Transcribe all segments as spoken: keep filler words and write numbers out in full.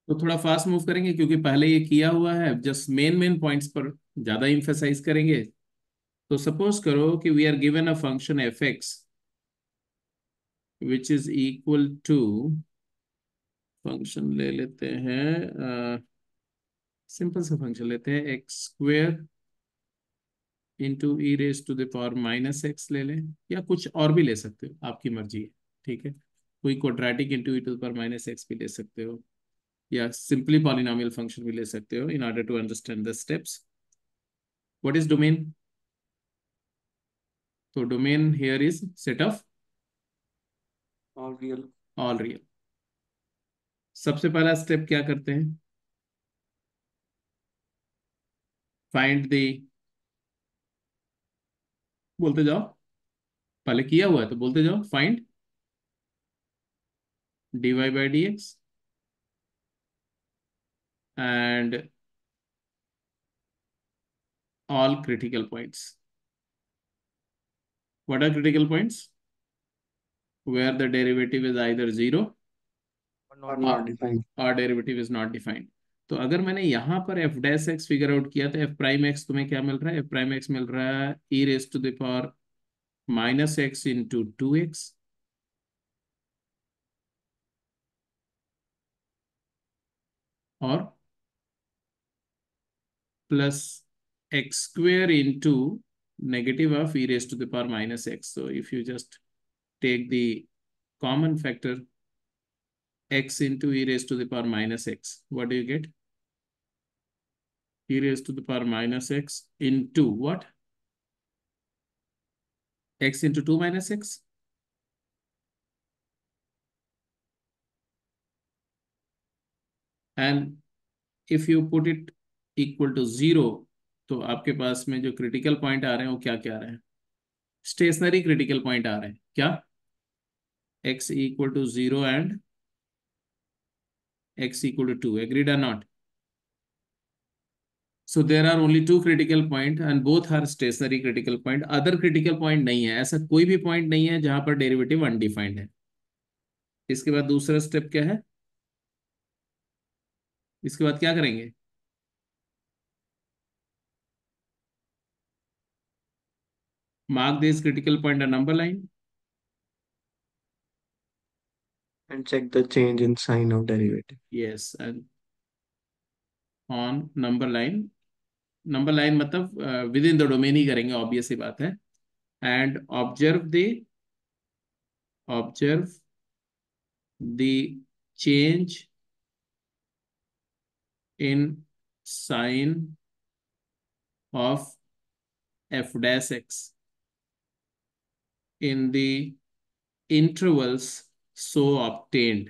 तो थोड़ा fast move करेंगे क्योंकि पहले ये किया हुआ है, जस्ट मेन मेन पॉइंट्स पर ज्यादा इंफेसाइज करेंगे। तो सपोज करो कि we are given a function F X which is equal to, function ले लेते हैं, सिंपल सा फंक्शन लेते हैं, X square into E raise to the power minus X ले लें, या कुछ और भी ले सकते हो, आपकी मर्जी है। ठीक है, कोई quadratic into E to the power minus X भी ले सकते हो, या सिंपली पॉलिनोमियल फंक्शन भी ले सकते हो in order to understand the steps. What is domain? तो domain here is set of all real. All real. सबसे पहला स्टेप क्या करते हैं? फाइंड द, बोलते जाओ, पहले किया हुआ है तो बोलते जाओ, find dy by dx and all critical points. What are critical points? Where the derivative is either zero और or, not defined. or derivative is not defined. तो अगर मैंने यहाँ पर F dash X figure out किया तो F prime x तुम्हें क्या मिल रहा है? एफ प्राइम एक्स मिल रहा है E raise to the power minus X into two X, और plus X square into negative of e raised to the power minus x. So if you just take the common factor x into e raised to the power minus x, what do you get? E raised to the power minus x into what? X into two minus x. And if you put it equal to zero, तो आपके पास में जो critical point आ रहे हैं वो क्या क्या आ रहे हैं? स्टेशनरी क्रिटिकल पॉइंट आ रहे हैं क्या? x equal to zero and x equal to two. Agreed or not? So there are only two critical point and both are stationary critical point. Other critical point नहीं है, ऐसा कोई भी point नहीं है जहां पर डेरिवेटिव अनडिफाइंड है। इसके बाद दूसरा स्टेप क्या है? इसके बाद क्या करेंगे? Mark this critical point a number line. And check the change in sign of derivative. Yes, and on number line, number line मतलब विद इन द डोमेन ही करेंगे, ऑब्वियस ही बात है। And observe the, observe the change in sign of F dash X in the intervals so obtained.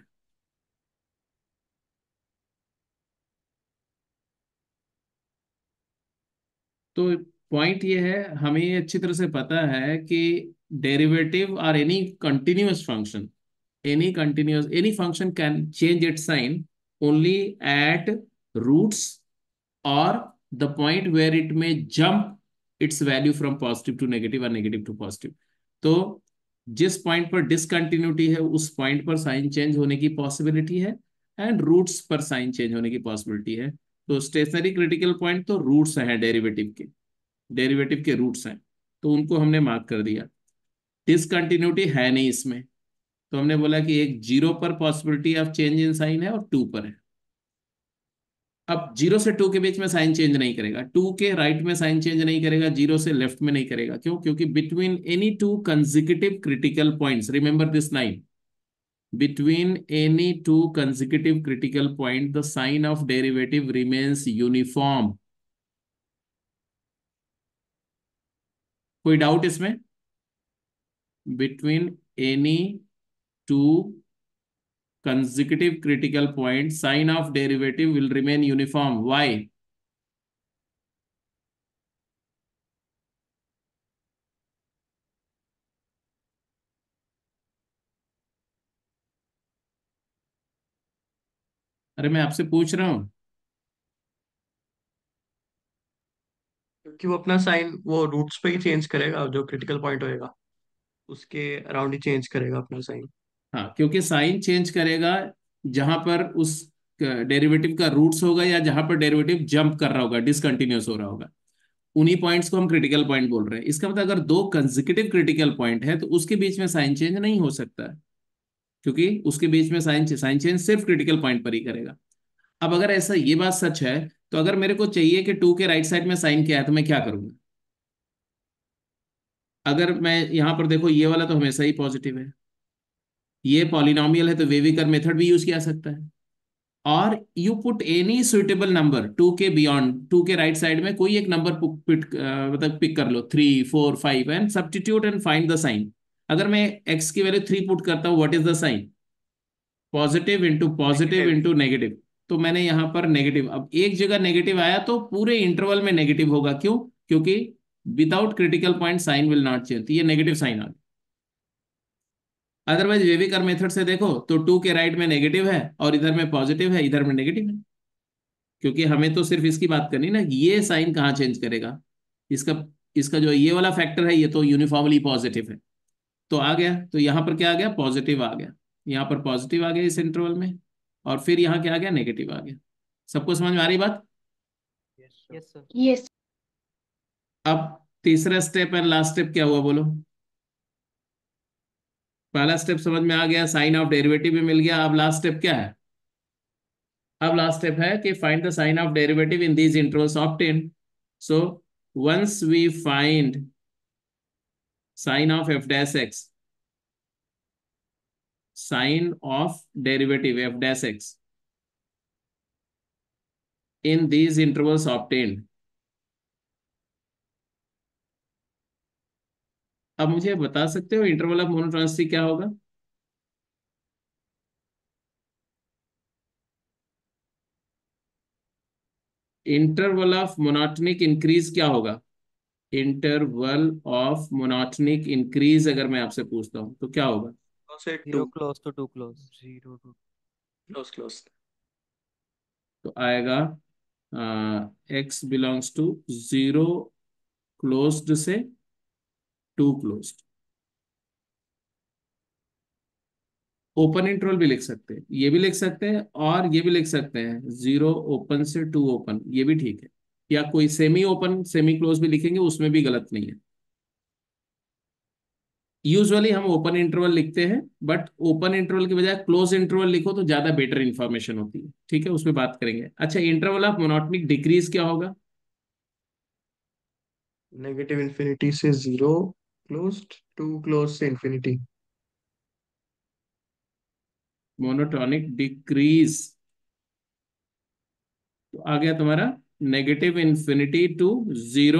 तो point ये है, हमें ये अच्छी तरह से पता है कि derivative are any continuous function, any continuous any function can change its sign only at roots or the point where it may jump its value from positive to negative or negative to positive। तो जिस point पर discontinuity है उस point पर sign change होने की possibility है, and roots पर साइन चेंज होने की पॉसिबिलिटी है। तो स्टेशनरी क्रिटिकल पॉइंट तो रूट्स हैं डेरिवेटिव के, डेरिवेटिव के रूट्स हैं, तो उनको हमने मार्क कर दिया। डिसकंटिन्यूटी है नहीं इसमें, तो हमने बोला कि एक जीरो पर possibility of change in sign है और टू पर है। अब जीरो से टू के बीच में साइन चेंज नहीं करेगा, टू के राइट में साइन चेंज नहीं करेगा, जीरो से लेफ्ट में नहीं करेगा। क्यों? क्योंकि between any two consecutive critical points, remember this line, between any two consecutive critical point the sign of derivative remains uniform. कोई डाउट इसमें? Between any two consecutive critical point, sign of derivative will remain uniform. Why? अरे मैं आपसे पूछ रहा हूं। क्योंकि वो अपना साइन वो रूट्स पे ही चेंज करेगा, जो क्रिटिकल पॉइंट होएगा उसके अराउंड ही चेंज करेगा अपना साइन। हाँ, क्योंकि साइन चेंज करेगा जहां पर उस डेरिवेटिव का रूट्स होगा या जहां पर डेरिवेटिव जंप कर रहा होगा, डिसकंटिन्यूअस हो रहा होगा, उन्हीं पॉइंट्स को हम क्रिटिकल पॉइंट बोल रहे हैं। इसका मतलब अगर दो कंसेक्यूटिव क्रिटिकल पॉइंट है तो उसके बीच में साइन चेंज नहीं हो सकता है, क्योंकि उसके बीच में साइन साइन चेंज सिर्फ क्रिटिकल पॉइंट पर ही करेगा। अब अगर ऐसा ये बात सच है, तो अगर मेरे को चाहिए कि टू के राइट साइड में साइन क्या है, तो मैं क्या करूंगा? अगर मैं यहां पर देखो, ये वाला तो हमेशा ही पॉजिटिव है, ये पॉलिनॉमियल है, तो वेविकर मेथड भी यूज किया जा सकता है। और you put any suitable number two के बियॉन्ड, टू के राइट साइड में कोई एक नंबर पिक मतलब पिक कर लो, three four five, and substitute and find the sign. अगर मैं एक्स की वैल्यू थ्री पुट करता हूँ, what is the sign? Positive into positive negative. Into negative. तो मैंने यहाँ पर नेगेटिव, अब एक जगह नेगेटिव आया तो पूरे इंटरवल में नेगेटिव होगा, क्यों? क्योंकि without critical point sign will not change, ये नेगेटिव साइन आ गया। अदरवाइज वेविकर मेथड से देखो तो टू के राइट में नेगेटिव है और इधर में पॉजिटिव है, इधर में नेगेटिव है, क्योंकि हमें तो सिर्फ इसकी बात करनी ना कि ये साइन कहाँ चेंज करेगा। इसका इसका जो ये वाला फैक्टर है, ये तो यूनिफॉर्मली पॉजिटिव है। तो आ गया, तो यहाँ पर क्या आ गया? पॉजिटिव आ गया। यहाँ पर पॉजिटिव आ गया इस इंटरवल में, और फिर यहाँ क्या आ गया? नेगेटिव आ गया। सबको समझ में आ रही बात? Yes sir. Yes sir. Yes. अब तीसरा स्टेप एंड लास्ट स्टेप क्या हुआ बोलो? पहला स्टेप समझ में आ गया, साइन ऑफ डेरिवेटिव भी मिल गया। अब लास्ट स्टेप क्या है? अब लास्ट स्टेप है कि find the sign of derivative in these intervals obtain. So once we find sign of F dash x, sign of derivative f dash x in these intervals obtained। अब मुझे बता सकते हो इंटरवल ऑफ मोनोटोनिसिटी क्या होगा? Interval of monotonic increase क्या होगा? Interval of monotonic increase अगर मैं आपसे पूछता हूं तो क्या होगा? से zero two. Close two two close. Zero two. Close close. तो आएगा x belongs to zero closed से टू क्लोज्ड। ओपन इंटरवल भी लिख सकते हैं, ये भी लिख सकते हैं, और ये भी लिख सकते हैं जीरो ओपन से टू ओपन, ये भी ठीक है। या कोई सेमी ओपन सेमी क्लोज भी लिखेंगे, उसमें भी गलत नहीं है। यूजुअली हम ओपन इंटरवल लिखते हैं, बट ओपन इंटरवल की बजाय क्लोज इंटरवल लिखो तो ज्यादा बेटर इंफॉर्मेशन होती है। ठीक है, उसमें बात करेंगे। अच्छा, इंटरवल ऑफ मोनोटोनिक डिक्रीज क्या होगा? नेगेटिव इन्फिनिटी से जीरो क्लोज्ड, टू क्लोज से इन्फिनिटी। मोनोटोनिक डिक्रीज तो आ गया तुम्हारा नेगेटिव इन्फिनिटी टू जीरो।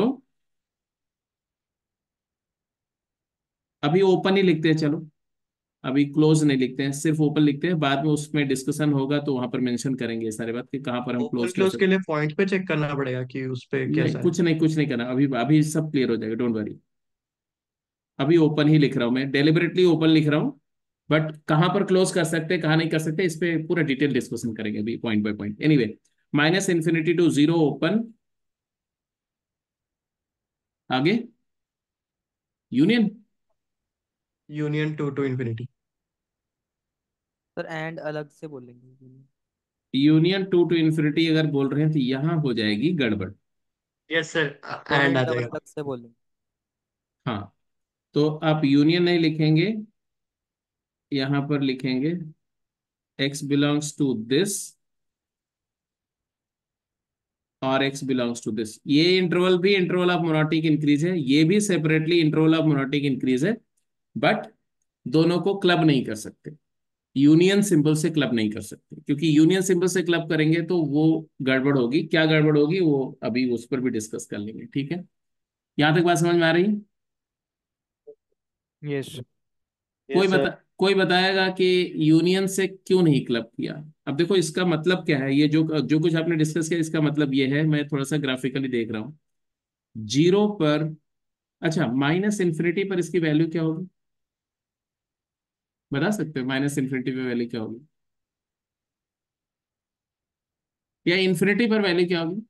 अभी ओपन ही लिखते हैं, चलो अभी क्लोज नहीं लिखते हैं, सिर्फ ओपन लिखते हैं। बाद में उसमें डिस्कशन होगा तो वहां पर मेंशन करेंगे ये सारे बात कि कहाँ पर हम ओपन क्लोज क्लोज कैसे। के लिए पॉइंट पे चेक करना पड़ेगा कि उस पे नहीं, कैसा है। कुछ नहीं, कुछ नहीं करना अभी, अभी सब क्लियर हो जाएगा, डोंट वरी। अभी ओपन ही लिख रहा हूँ मैं, डेलिबरेटली ओपन लिख रहा हूँ। बट कहाँ पर क्लोज कर सकते हैं, कहाँ नहीं कर सकते, इस पे पूरा डिटेल डिस्कशन करेंगे अभी point by point. Anyway, minus infinity to zero open, आगे union. Union two to infinity. Sir end अलग से बोलेंगे। यूनियन टू टू इन्फिनिटी अगर बोल रहे हैं तो यहाँ हो जाएगी गड़बड़। Yes sir. दोनों एंड आ इंटरवल जाएगा। अलग से बोलेंगे। हाँ, तो आप यूनियन नहीं लिखेंगे, यहाँ पर लिखेंगे x बिलोंग्स टू दिस और x बिलोंग्स टू दिस। ये इंटरवल भी इंटरवल ऑफ मोनोटोनिक इंक्रीज है, ये भी separately interval of monotonic increase है। बट दोनों को क्लब नहीं कर सकते, यूनियन सिंबल से क्लब नहीं कर सकते, क्योंकि यूनियन सिंबल से क्लब करेंगे तो वो गड़बड़ होगी। क्या गड़बड़ होगी वो अभी उस पर भी डिस्कस कर लेंगे। ठीक है, यहां तक बात समझ में आ रही है? यस। कोई यस सर। बता कोई बताएगा कि यूनियन से क्यों नहीं क्लब किया? अब देखो इसका मतलब क्या है, ये जो जो कुछ आपने डिस्कस किया इसका मतलब ये है, मैं थोड़ा सा ग्राफिकली देख रहा हूँ। जीरो पर, अच्छा माइनस इन्फिनिटी पर इसकी वैल्यू क्या होगी? बता सकते हो माइनस इन्फिनिटी पर वैल्यू क्या होगी, या इन्फिनिटी पर वैल्यू क्या होगी?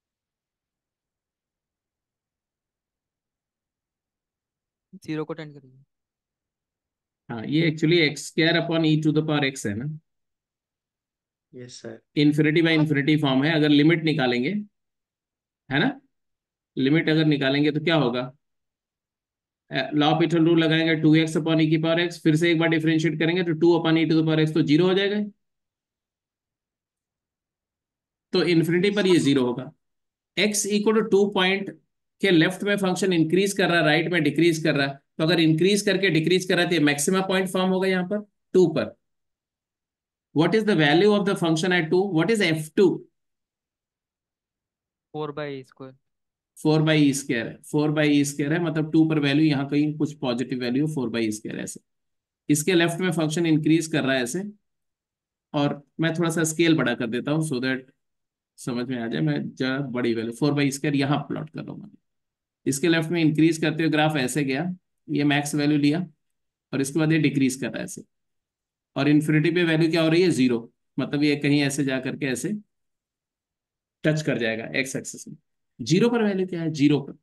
जीरो को टेंड करिए। हाँ, ये actually x square upon e to the power x है ना। Yes sir. Infinity by infinity form है, अगर लिमिट निकालेंगे, है ना, लिमिट अगर निकालेंगे तो क्या होगा, लॉपिथल रूल लगाएंगे, टू एक्स अपॉन ई की पावर एक्स, फिर से एक बार डिफरेंशिएट करेंगे तो two upon e to the power x, तो जीरो हो जाएगा, तो इन्फिनिटी पर ये जीरो होगा। X equal to two point के लेफ्ट में फंक्शन इंक्रीज कर रहा है, राइट में डिक्रीज कर रहा है, तो अगर इंक्रीज करके डिक्रीज कर रहा है तो मैक्सिमम पॉइंट फॉर्म होगा यहाँ पर टू पर। What is the value of the function at two, what is f two? Four by square. Four by e square है, फोर बाई ई स्क्र है, मतलब टू पर वैल्यू यहाँ कहीं कुछ positive value, four by square ऐसे। इसके left में फंक्शन इंक्रीज कर रहा है ऐसे, और मैं थोड़ा सा स्केल बड़ा कर देता हूँ सो दैट समझ में आ जाए, मैं जरा बड़ी वैल्यू फोर बाई स्क्र यहाँ प्लॉट कर रहा हूँ। इसके लेफ्ट में इंक्रीज करते हुए ग्राफ ऐसे गया, ये मैक्स वैल्यू लिया, और इसके बाद ये डिक्रीज कर रहा है ऐसे, और इन्फिनिटी पे वैल्यू क्या हो रही है, जीरो, मतलब ये कहीं ऐसे जा करके ऐसे टच कर जाएगा एक्स एक्सिस में। जीरो पर वैल्यू क्या है, जीरो पर,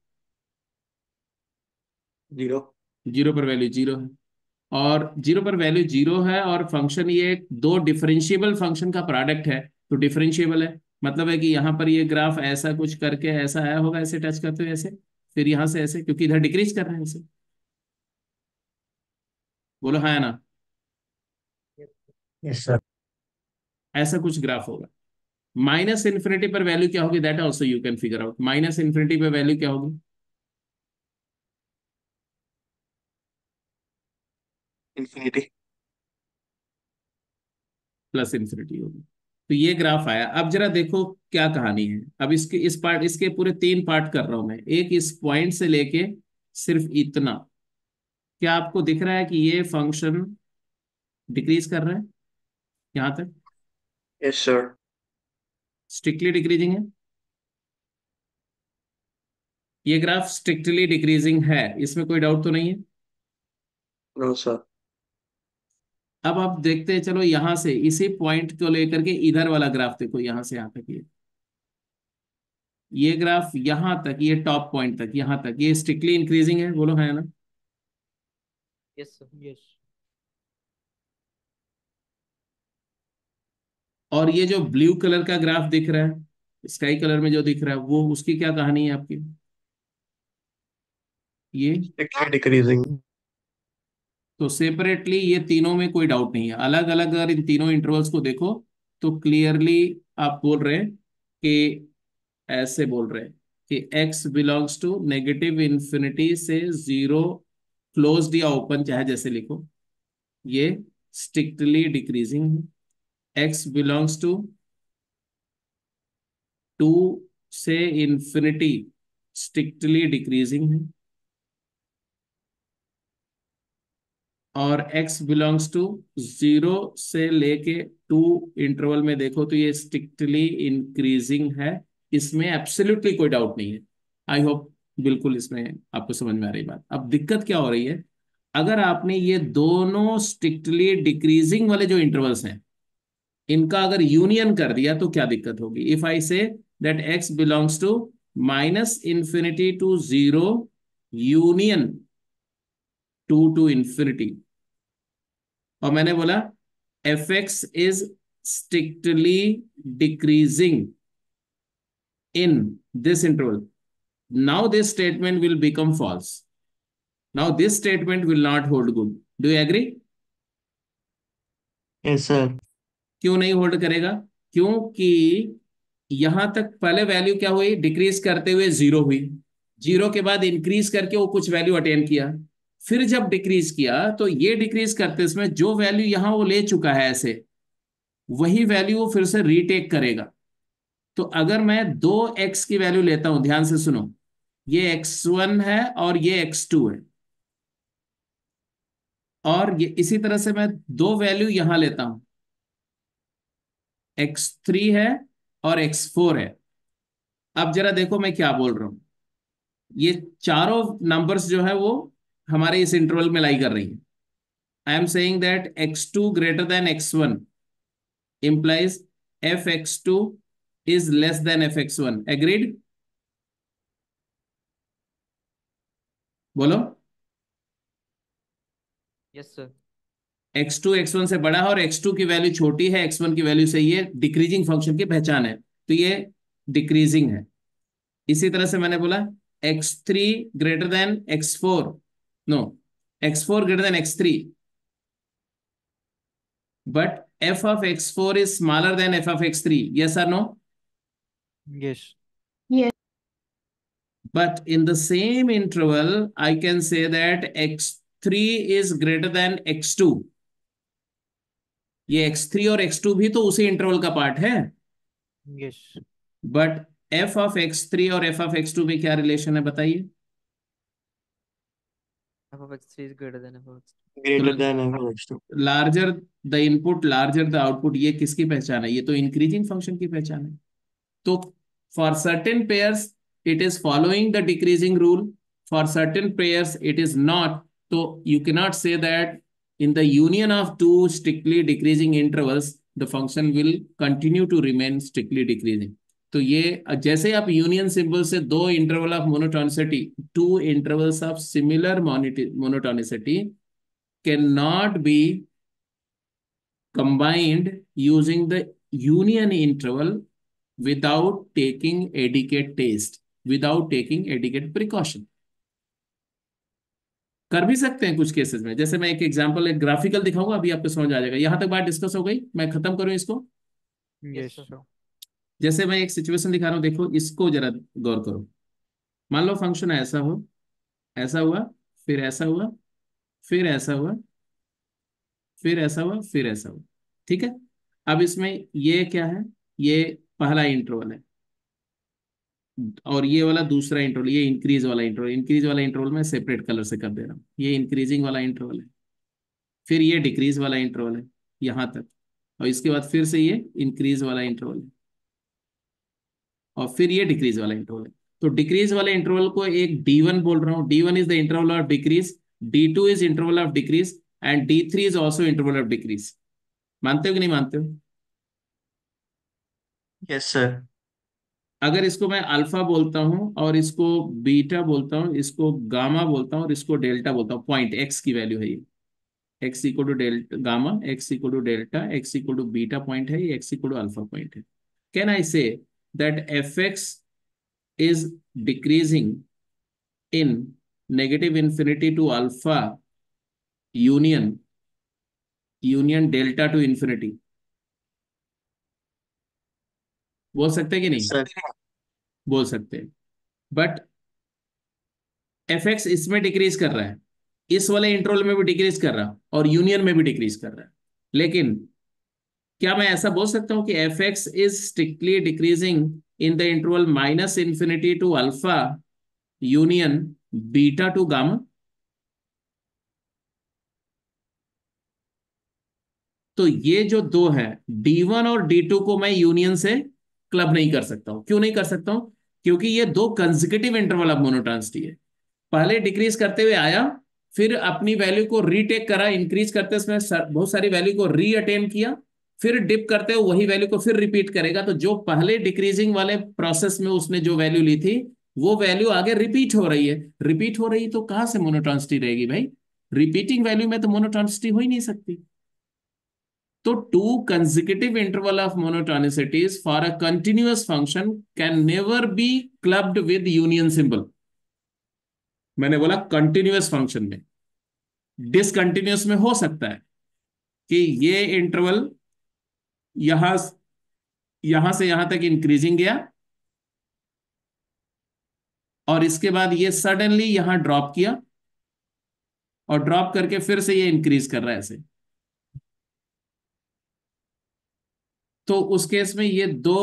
जीरो। जीरो पर वैल्यू जीरो है, और जीरो पर वैल्यू जीरो है, और फंक्शन ये दो डिफरेंशिएबल फंक्शन का प्रोडक्ट है, तो डिफरेंशिएबल है, मतलब है कि यहाँ पर ये ग्राफ ऐसा कुछ करके ऐसा आया होगा, ऐसे टच करते हुए ऐसे, फिर यहाँ से ऐसे, क्योंकि इधर डिक्रीज कर रहे हैं ऐसे। बोलो हाँ या ना, यस सर। ऐसा कुछ ग्राफ होगा। माइनस इन्फिनिटी पर वैल्यू क्या होगी, that also you can figure out, minus infinity पर वैल्यू क्या होगी, इन्फिनिटी। प्लस इन्फिनिटी होगी। तो ये ग्राफ आया। अब जरा देखो क्या कहानी है, अब इसके इस पार्ट, इसके पूरे तीन पार्ट कर रहा हूं मैं, एक इस पॉइंट से लेके सिर्फ इतना, क्या आपको दिख रहा है कि ये फंक्शन डिक्रीज कर रहा है यहां तक, यस सर। स्ट्रिक्टली डिक्रीजिंग है, ये ग्राफ स्ट्रिक्टली डिक्रीजिंग है, इसमें कोई डाउट तो नहीं है। No sir. अब आप देखते हैं, चलो यहां से इसी पॉइंट को लेकर के इधर वाला ग्राफ देखो, यहां से यहां तक ये ये ग्राफ यहां तक, ये टॉप पॉइंट तक, यहां तक ये स्ट्रिक्टली इंक्रीजिंग है, बोलो है ना। Yes sir. यस। और ये जो ब्लू कलर का ग्राफ दिख रहा है, स्काई कलर में जो दिख रहा है, वो उसकी क्या कहानी है आपकी, ये, स्ट्रिक्टली डिक्रीजिंग। तो सेपरेटली ये तीनों में कोई डाउट नहीं है, अलग अलग अगर इन तीनों इंटरवल्स को देखो तो क्लियरली आप बोल रहे हैं कि, ऐसे बोल रहे हैं कि x belongs to negative infinity से जीरो, क्लोज्ड या ओपन चाहे जैसे लिखो, ये स्ट्रिक्टली डिक्रीजिंग है। x बिलोंग्स टू टू से इंफिनिटी स्ट्रिक्टली डिक्रीजिंग है, और x बिलोंग्स टू जीरो से लेके टू इंटरवल में देखो तो ये स्ट्रिक्टली इंक्रीजिंग है, इसमें एब्सोल्युटली कोई डाउट नहीं है। आई होप बिल्कुल इसमें आपको समझ में आ रही बात। अब दिक्कत क्या हो रही है, अगर आपने ये दोनों स्ट्रिक्टली डिक्रीजिंग वाले जो इंटरवल्स हैं, इनका अगर यूनियन कर दिया तो क्या दिक्कत होगी, if I say that x belongs to minus infinity to zero union two to infinity, और मैंने बोला f x is strictly decreasing in this interval, now this statement will become false, now this statement will not hold good, do you agree? Yes sir. क्यों नहीं hold करेगा, क्योंकि यहां तक पहले वैल्यू क्या हुई, डिक्रीज करते हुए जीरो हुई, जीरो के बाद इंक्रीज करके वो कुछ वैल्यू अटेन किया, फिर जब डिक्रीज किया तो ये डिक्रीज करते इसमें जो वैल्यू यहां वो ले चुका है ऐसे, वही वैल्यू वो फिर से रीटेक करेगा। तो अगर मैं दो एक्स की वैल्यू लेता हूं, ध्यान से सुनो, ये एक्स वन है और ये एक्स टू है, और ये इसी तरह से मैं दो वैल्यू यहां लेता हूं, एक्स थ्री है और एक्स फोर है। अब जरा देखो मैं क्या बोल रहा हूं, ये चारों नंबर्स जो है वो हमारे इस इंटरवल में लाई कर रही है। I am saying that x two greater than x one implies f x two is less than f x one, agreed? बोलो। Yes sir. X two x one से बड़ा है और एक्स टू की वैल्यू छोटी है एक्स वन की value से, ये डिक्रीजिंग फंक्शन की पहचान है, तो ये डिक्रीजिंग है। इसी तरह से मैंने बोला x three greater than x four, no, x four greater than x three, but f of x four is smaller than f of x three, yes और no? Yes. Yes. But in the same interval, I can say that x three is greater than x two. ये x three और x two भी तो उसी interval का part है। Yes. But f of x three और f of x two में क्या रिलेशन है बताइए? F of x three is greater than f of x two. Greater than f of x two. Larger the input larger the output, ये किसकी पहचान है? ये तो इंक्रीजिंग फंक्शन की पहचान है। तो for certain pairs it is following the decreasing rule, for certain pairs it is not. तो you cannot say that in the union of two strictly decreasing intervals the function will continue to remain strictly decreasing। तो ये जैसे आप union symbol से दो interval of monotonicity, two intervals of similar monotonicity can not be combined using the union interval without taking adequate taste, without taking adequate precaution। कर भी सकते हैं कुछ केसेस में, जैसे मैं एक एग्जांपल एक ग्राफिकल दिखाऊंगा, अभी आपको समझ आ जाएगा। यहां तक बात डिस्कस हो गई, मैं खत्म करूं इसको। Yes, sir. sir. जैसे मैं एक सिचुएशन दिखा रहा हूं, देखो इसको जरा गौर करो। मान लो फंक्शन ऐसा हो, ऐसा हुआ, फिर ऐसा हुआ, फिर ऐसा हुआ, फिर ऐसा हुआ, फिर ऐसा हुआ, ठीक है। अब इसमें ये क्या है? ये पहला इंटरवल है और ये वाला दूसरा इंटरवल, ये इंक्रीज वाला इंटरवल। इंक्रीज वाला इंटरवल मैं सेपरेट कलर से कर दे रहा हूँ, ये इंक्रीजिंग वाला इंटरवल है। फिर ये डिक्रीज वाला इंटरवल है यहां तक, और इसके बाद फिर से ये इंक्रीज वाला इंटरवल है, और फिर ये डिक्रीज वाला इंटरवल है। तो डिक्रीज वाले इंटरवल को एक डी वन बोल रहा हूँ, D one is the interval of decrease, D two is interval of decrease and D three is also interval of decrease. मानते हो कि नहीं मानते हो? Yes sir. अगर इसको मैं अल्फा बोलता हूं और इसको बीटा बोलता हूं, इसको गामा बोलता हूं और इसको डेल्टा बोलता हूं, पॉइंट एक्स की वैल्यू है ये, x equal to delta gamma, x equal to delta, x equal to beta point है, x equal to alpha point है। Can I say that f x is decreasing in negative infinity to alpha union union delta to infinity? बोल सकते हैं कि नहीं? Sir बोल सकते हैं। बट एफ एक्स इसमें डिक्रीज कर रहा है, इस वाले इंटरवल में भी डिक्रीज कर रहा और यूनियन में भी डिक्रीज कर रहा है, लेकिन क्या मैं ऐसा बोल सकता हूं कि f x is strictly decreasing in the interval minus infinity to alpha union beta to gamma? तो ये जो दो है डी वन और डी टू को मैं यूनियन से क्लब नहीं कर सकता हूं। क्यों नहीं कर सकता हूं? क्योंकि ये दो कंसेक्यूटिव इंटरवल ऑफ मोनोटोनिसिटी है। पहले डिक्रीज करते हुए आया, फिर अपनी वैल्यू को रीटेक करा, इंक्रीज करते उसमें बहुत सारी वैल्यू को री अटेन किया, फिर डिप करते हुए वही वैल्यू को फिर रिपीट करेगा। तो जो पहले डिक्रीजिंग वाले प्रोसेस में उसने जो वैल्यू ली थी वो वैल्यू आगे रिपीट हो रही है। रिपीट हो रही तो कहां से मोनोटोनिसिटी रहेगी भाई? रिपीटिंग वैल्यू में तो मोनोटोनिसिटी हो ही नहीं सकती। तो two consecutive interval of monotonicities for a continuous function can never be clubbed with union symbol। मैंने बोला कंटिन्यूअस फंक्शन में, डिसकंटिन्यूअस में हो सकता है कि ये इंटरवल यहां यहां से यहां तक इंक्रीजिंग गया और इसके बाद ये सडनली यहां ड्रॉप किया और ड्रॉप करके फिर से ये इंक्रीज कर रहा है ऐसे। तो उस केस में ये दो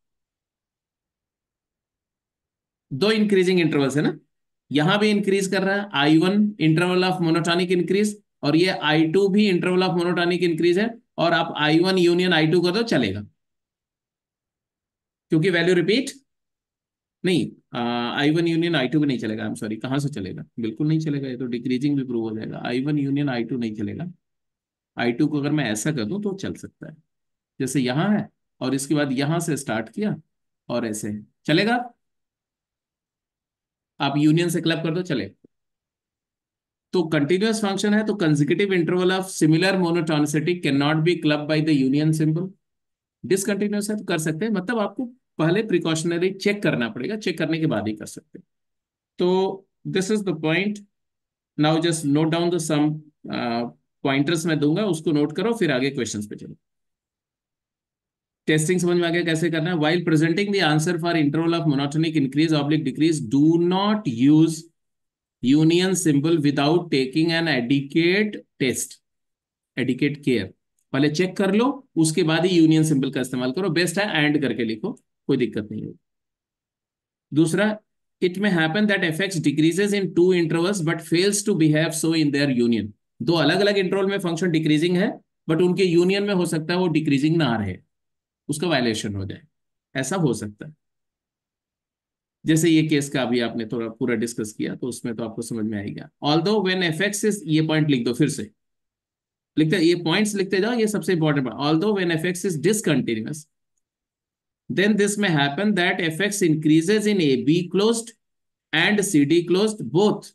दो इंक्रीजिंग इंटरवल्स है ना, यहां भी इंक्रीज कर रहा है I one interval of monotonic increase, और ये आई टू भी इंटरवल ऑफ मोनोटोनिक इंक्रीज है, और आप I one union I two कर दो चलेगा, क्योंकि वैल्यू रिपीट नहीं। I one union I two भी नहीं चलेगा, आई एम सॉरी, कहां से चलेगा? बिल्कुल नहीं चलेगा, ये तो डिक्रीजिंग भी प्रूव हो जाएगा। I one union I two नहीं चलेगा। आई टू को अगर मैं ऐसा कर दूं तो चल सकता है, जैसे यहां है और इसके बाद यहां से स्टार्ट किया और ऐसे है, चलेगा। आप यूनियन से क्लब कर दो चलेगा। तो कंटिन्यूअस फंक्शन है तो consecutive interval of similar monotonicity can not be club by the union symbol. Discontinuous है तो कर सकते हैं, मतलब आपको पहले प्रिकॉशनरी चेक करना पड़ेगा, चेक करने के बाद ही कर सकते हैं। तो this is the point. Now just note down the some pointers मैं दूंगा, उसको नोट करो, फिर आगे क्वेश्चंस पे चलो। टेस्टिंग समझ में आ गया कैसे करना है। While presenting the answer for interval of monotonic increase oblique decrease do not use union symbol without taking an adequate test, adequate care. पहले चेक कर लो, उसके बाद ही यूनियन सिंबल का इस्तेमाल करो। बेस्ट है एंड करके लिखो, कोई दिक्कत नहीं होगी। दूसरा, it may happen that f x decreases in two intervals but fails to behave so in their union. दो अलग अलग इंटरवल में फंक्शन डिक्रीजिंग है, बट उनके यूनियन में हो सकता है वो डिक्रीजिंग ना रहे, उसका वायलेशन हो जाए, ऐसा हो सकता है। जैसे ये केस का अभी आपने थोड़ा पूरा डिस्कस किया, तो उसमें तो आपको समझ में आएगा। Although when f x is, ये पॉइंट लिख दो फिर से, लिखते ये पॉइंट्स लिखते जाओ, ये सबसे important point. Although when f x is discontinuous then this may happen that f x increases in a b closed and c d closed both,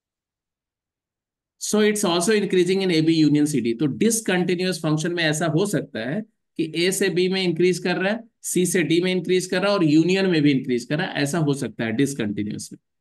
so it's also increasing in a b union c d। तो discontinuous function में ऐसा हो सकता है कि a से b में increase कर रहा है, c से d में इंक्रीज कर रहा है और यूनियन में भी इंक्रीज कर रहा है, ऐसा हो सकता है डिसकंटिन्यूअस में।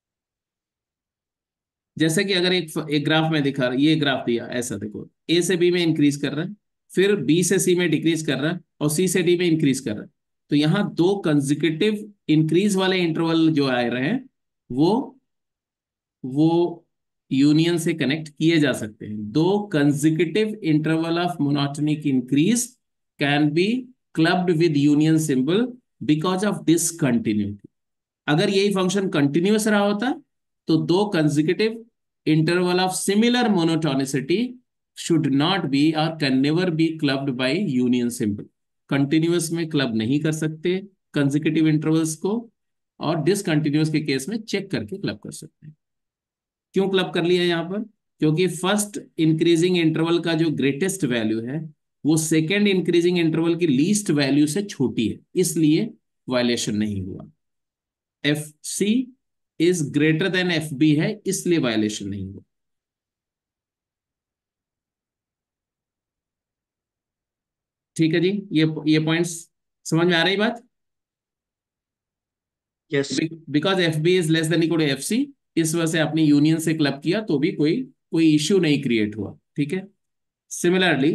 जैसे कि अगर एक एक ग्राफ में दिखा, ये ग्राफ दिया ऐसा, देखो a से b में इंक्रीज कर रहा है, फिर b से c में डिक्रीज कर रहा है और c से d में इंक्रीज कर रहा है। तो यहाँ दो कंसेक्यूटिव इंक्रीज वाले इंटरवल जो आ रहे हैं वो वो यूनियन से कनेक्ट किए जा सकते हैं। दो consecutive interval of monotonic increase can be clubbed with union symbol because of discontinuity. अगर यही फंक्शन कंटिन्यूअस रहा होता तो दो consecutive interval of similar monotonicity should not be और can never be clubbed by union symbol. Continuous में club नहीं कर सकते कंसेक्यूटिव इंटरवल्स को, और डिसकंटिन्यूअस के केस में चेक करके क्लब कर सकते हैं। क्यों क्लब कर लिया यहाँ पर? क्योंकि फर्स्ट इंक्रीजिंग इंटरवल का जो ग्रेटेस्ट वैल्यू है वो सेकेंड इंक्रीजिंग इंटरवल की लीस्ट वैल्यू से छोटी है, इसलिए वायलेशन नहीं हुआ। F c is greater than f b है, इसलिए वायलेशन नहीं हुआ। ठीक है जी, ये ये पॉइंट्स समझ में आ रही बात? Yes. Because f b is less than equal to f c, इस वजह से आपने यूनियन से क्लब किया तो भी कोई कोई इश्यू नहीं क्रिएट हुआ। ठीक है, सिमिलरली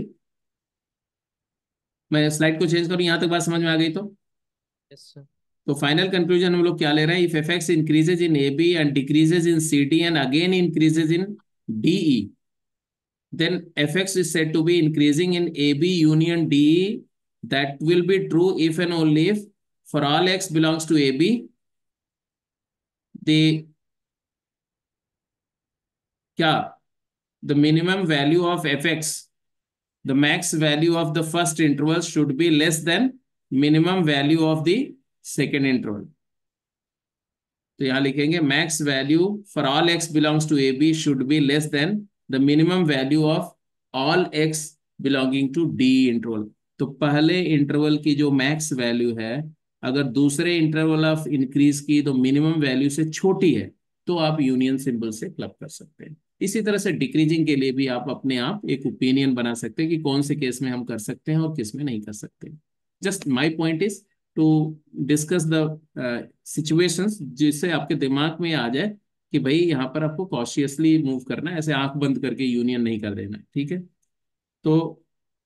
मैं स्लाइड को चेंज करूं, यहां तक बात समझ में आ गई? तो यस सर। तो फाइनल कंक्लूजन हम लोग क्या ले रहे हैं? If f x increases in a B and decreases in c d and again increases in d e, then fx is said to be increasing in A B union D E. That will be true if and only if for all x belongs to A B, the क्या the minimum value of fx, the max value of the first interval should be less than minimum value of the second interval। तो यहां लिखेंगे max value for all x belongs to A B should be less than the minimum value of all x belonging to D interval। तो पहले interval की जो max value है अगर दूसरे इंटरवल ऑफ इंक्रीज की तो मिनिमम वैल्यू से छोटी है तो आप यूनियन सिंबल से क्लब कर सकते हैं। इसी तरह से डिक्रीजिंग के लिए भी आप अपने आप एक ओपिनियन बना सकते हैं कि कौन से केस में हम कर सकते हैं और किस में नहीं कर सकते। Just my point is to discuss the situations जिससे आपके दिमाग में आ जाए कि भाई यहाँ पर आपको कॉशियसली मूव करना है, ऐसे आंख बंद करके यूनियन नहीं कर देना। ठीक है, तो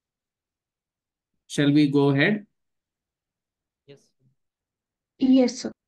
shall we go ahead? यस। Yes, sir.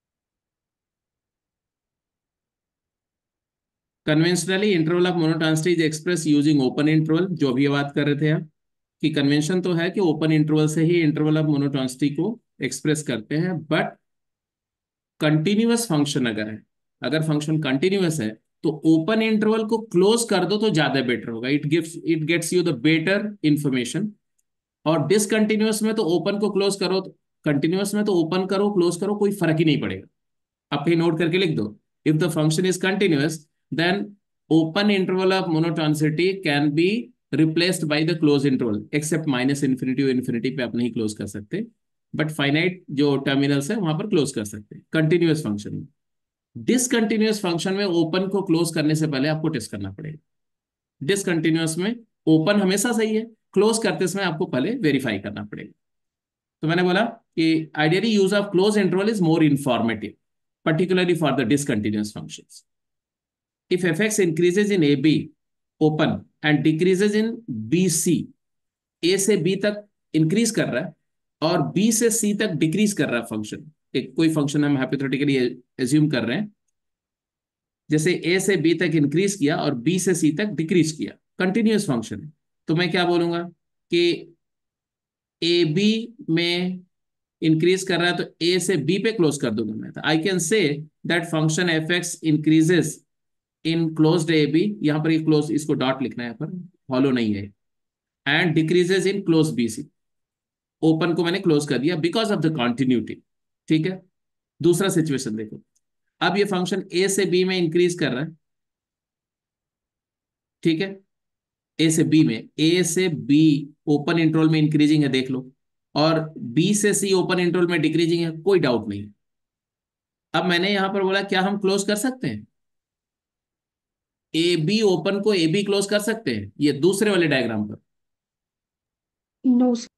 Conventionally interval of monotonicity is express using open interval, जो अभी बात कर रहे थे आप कि कन्वेंशन तो है कि ओपन इंटरवल से ही इंटरवल ऑफ मोनोटोनिसिटी को एक्सप्रेस करते हैं। बट कंटिन्यूअस फंक्शन अगर है, अगर फंक्शन कंटिन्यूअस है तो ओपन इंटरवल को क्लोज कर दो तो ज्यादा बेटर होगा। It gives it gets you the better information. और डिसकंटिन्यूअस में तो ओपन को क्लोज करो, कंटिन्यूअस में तो ओपन करो क्लोज करो कोई फर्क ही नहीं पड़ेगा। आप कहीं नोट करके लिख दो, if the function is continuous then open interval of monotonicity can be replaced by the close interval, except minus infinity infinity पे आप नहीं क्लोज कर सकते, बट फाइनाइट जो टर्मिनल्स है वहां पर क्लोज कर सकते हैं कंटिन्यूअस फंक्शन में। डिसकंटिन्यूअस फंक्शन में ओपन को क्लोज करने से पहले आपको टेस्ट करना पड़ेगा। डिसकंटिन्यूअस में ओपन हमेशा सही है, क्लोज करते समय आपको पहले वेरीफाई करना पड़ेगा। तो मैंने बोला कि ideally use of close interval is more informative, particularly for the discontinuous functions. If fx increases in A B open and decreases in B C, A से B तक इंक्रीज कर रहा है और B से C तक डिक्रीज कर रहा है फंक्शन, एक कोई फंक्शन हम हाइपोथेटिकली एज्यूम कर रहे हैं, जैसे A से B तक इंक्रीज किया और B से C तक डिक्रीज किया, कंटिन्यूअस फंक्शन है, तो मैं क्या बोलूंगा कि ए बी में इंक्रीज कर रहा है तो ए से बी पे क्लोज कर दूंगा मैं, I can say that function F X increases in closed A B, यहां पर ये क्लोज, इसको डॉट लिखना है, यहाँ पर हॉलो नहीं है, and decreases in close B C, open को मैंने क्लोज कर दिया बिकॉज ऑफ द कॉन्टिन्यूटी। ठीक है, दूसरा सिचुएशन देखो, अब ये फंक्शन ए से बी में इंक्रीज कर रहा है, ठीक है, ए से बी में, ए से बी ओपन इंटरवल में इंक्रीजिंग है देख लो, और बी से सी ओपन इंटरवल में डिक्रीजिंग है, कोई डाउट नहीं। अब मैंने यहां पर बोला क्या हम क्लोज कर सकते हैं, ए बी ओपन को ए बी क्लोज कर सकते हैं, ये दूसरे वाले डायग्राम पर नो सर।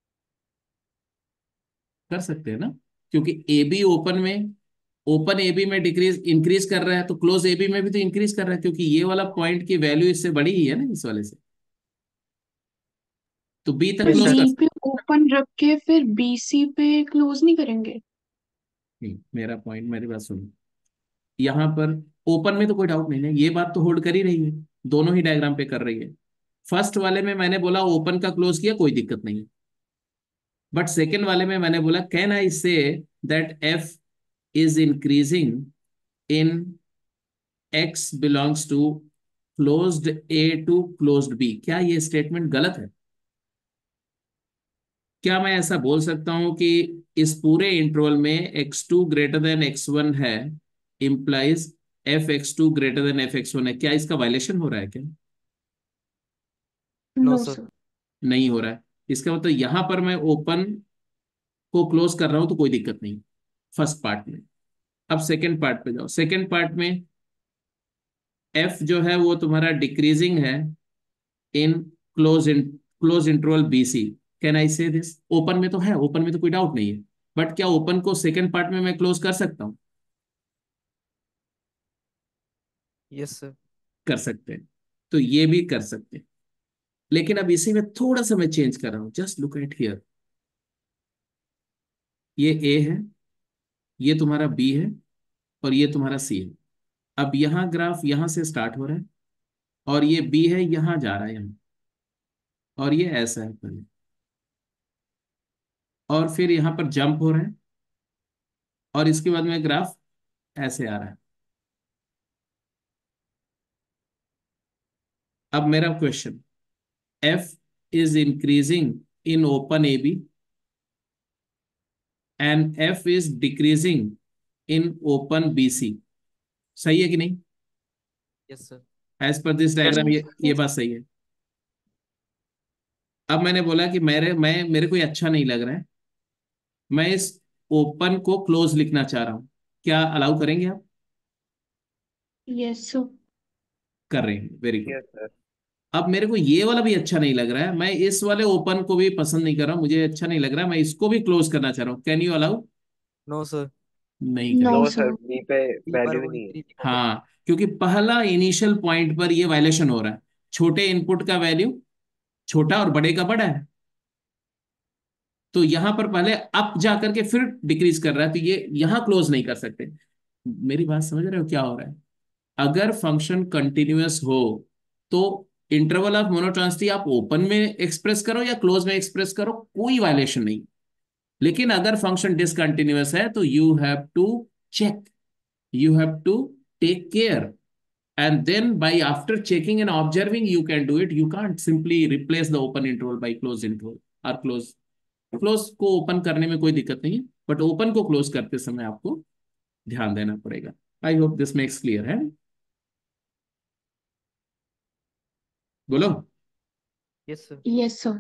कर सकते हैं ना, क्योंकि ए बी ओपन में, ओपन ए बी में डिक्रीज इंक्रीज कर रहा है तो क्लोज ए बी में भी तो इंक्रीज कर रहा है, क्योंकि ये वाला पॉइंट की वैल्यू इससे बड़ी ही है ना इस वाले से, तो बी तक यस क्लोज सर। कर बी सकते पे ओपन रख के फिर बीसी पे क्लोज नहीं करेंगे? नहीं, मेरा पॉइंट, मेरी बात सुनो, यहां पर ओपन में तो कोई डाउट नहीं है, ये बात तो होल्ड कर ही रही है, दोनों ही डायग्राम पे कर रही है। फर्स्ट वाले में मैंने बोला ओपन का क्लोज किया, कोई दिक्कत नहीं है, बट सेकेंड वाले में मैंने बोला can I say that F is increasing in X belongs to closed A to closed B, क्या ये स्टेटमेंट गलत है? क्या मैं ऐसा बोल सकता हूं कि इस पूरे इंटरवल में X two greater than x one है, implies F X two greater than F X one है, क्या इसका वायलेशन हो रहा है क्या? No no sir. सर। नहीं हो रहा है, इसका मतलब यहां पर मैं ओपन को क्लोज कर रहा हूं तो कोई दिक्कत नहीं, फर्स्ट पार्ट में। अब सेकेंड पार्ट पे जाओ, सेकेंड पार्ट में एफ जो है वो तुम्हारा डिक्रीजिंग है in close in close interval B C, can I say this, open में तो है, ओपन में तो कोई डाउट नहीं है, बट क्या ओपन को सेकेंड पार्ट में मैं क्लोज कर सकता हूं? Yes sir. कर सकते हैं, तो ये भी कर सकते हैं, लेकिन अब इसी में थोड़ा सा मैं चेंज कर रहा हूं, जस्ट लुक एट हियर, ये ए है, ये तुम्हारा बी है, और ये तुम्हारा सी है। अब यहाँ ग्राफ यहाँ से स्टार्ट हो रहा है, और ये बी है, यहाँ जा रहा है यहाँ, और ये ऐसा है पहले, और फिर यहाँ पर जंप हो रहा है, और इसके बाद में ग्राफ ऐसे आ रहा है। अब मेरा question, F is increasing in open A B and F is decreasing in open B C, सही है कि नहीं? Yes sir. एज पर दिस यस डायग्राम ये ये यस। बात सही है। अब मैंने बोला कि मेरे मैं मेरे को ये अच्छा नहीं लग रहा है, मैं इस ओपन को क्लोज लिखना चाह रहा हूं, क्या अलाउ करेंगे आप? Yes sir. कर रहे हैं, वेरी गुड। Yes sir. अब मेरे को ये वाला भी अच्छा नहीं लग रहा है, मैं इस वाले ओपन को भी पसंद नहीं कर रहा हूं, मुझे अच्छा नहीं लग रहा है, मैं इसको भी क्लोज करना चाह रहा हूँ, can you allow? No sir. नहीं नो करेंगे। No sir, sir. बी पे बी पर वैल्यू ही वो नहीं है। इंक्रीज हो गया। हाँ, क्योंकि पहला इनिशियल पॉइंट पर ये वायलेशन हो रहा है, छोटे इनपुट का वैल्यू छोटा और बड़े का बड़ा है, तो यहां पर पहले अप जा करके फिर डिक्रीज कर रहा है, तो ये यहां क्लोज नहीं कर सकते। मेरी बात समझ रहे हो क्या हो रहा है? अगर फंक्शन कंटिन्यूअस हो तो इंटरवल ऑफ मोनोटॉनिसिटी आप ओपन में एक्सप्रेस करो या क्लोज में एक्सप्रेस करो, कोई वायलेशन नहीं। लेकिन अगर फंक्शन डिसकंटिन्यूअस है तो you have to check, you have to take care, and then by after checking and observing you can do it, you can't simply replace the open interval by closed interval or close, close को open करने में कोई दिक्कत नहीं है, but open को close करते समय आपको ध्यान देना पड़ेगा। I hope this makes clear है, बोलो। Yes sir. Yes sir.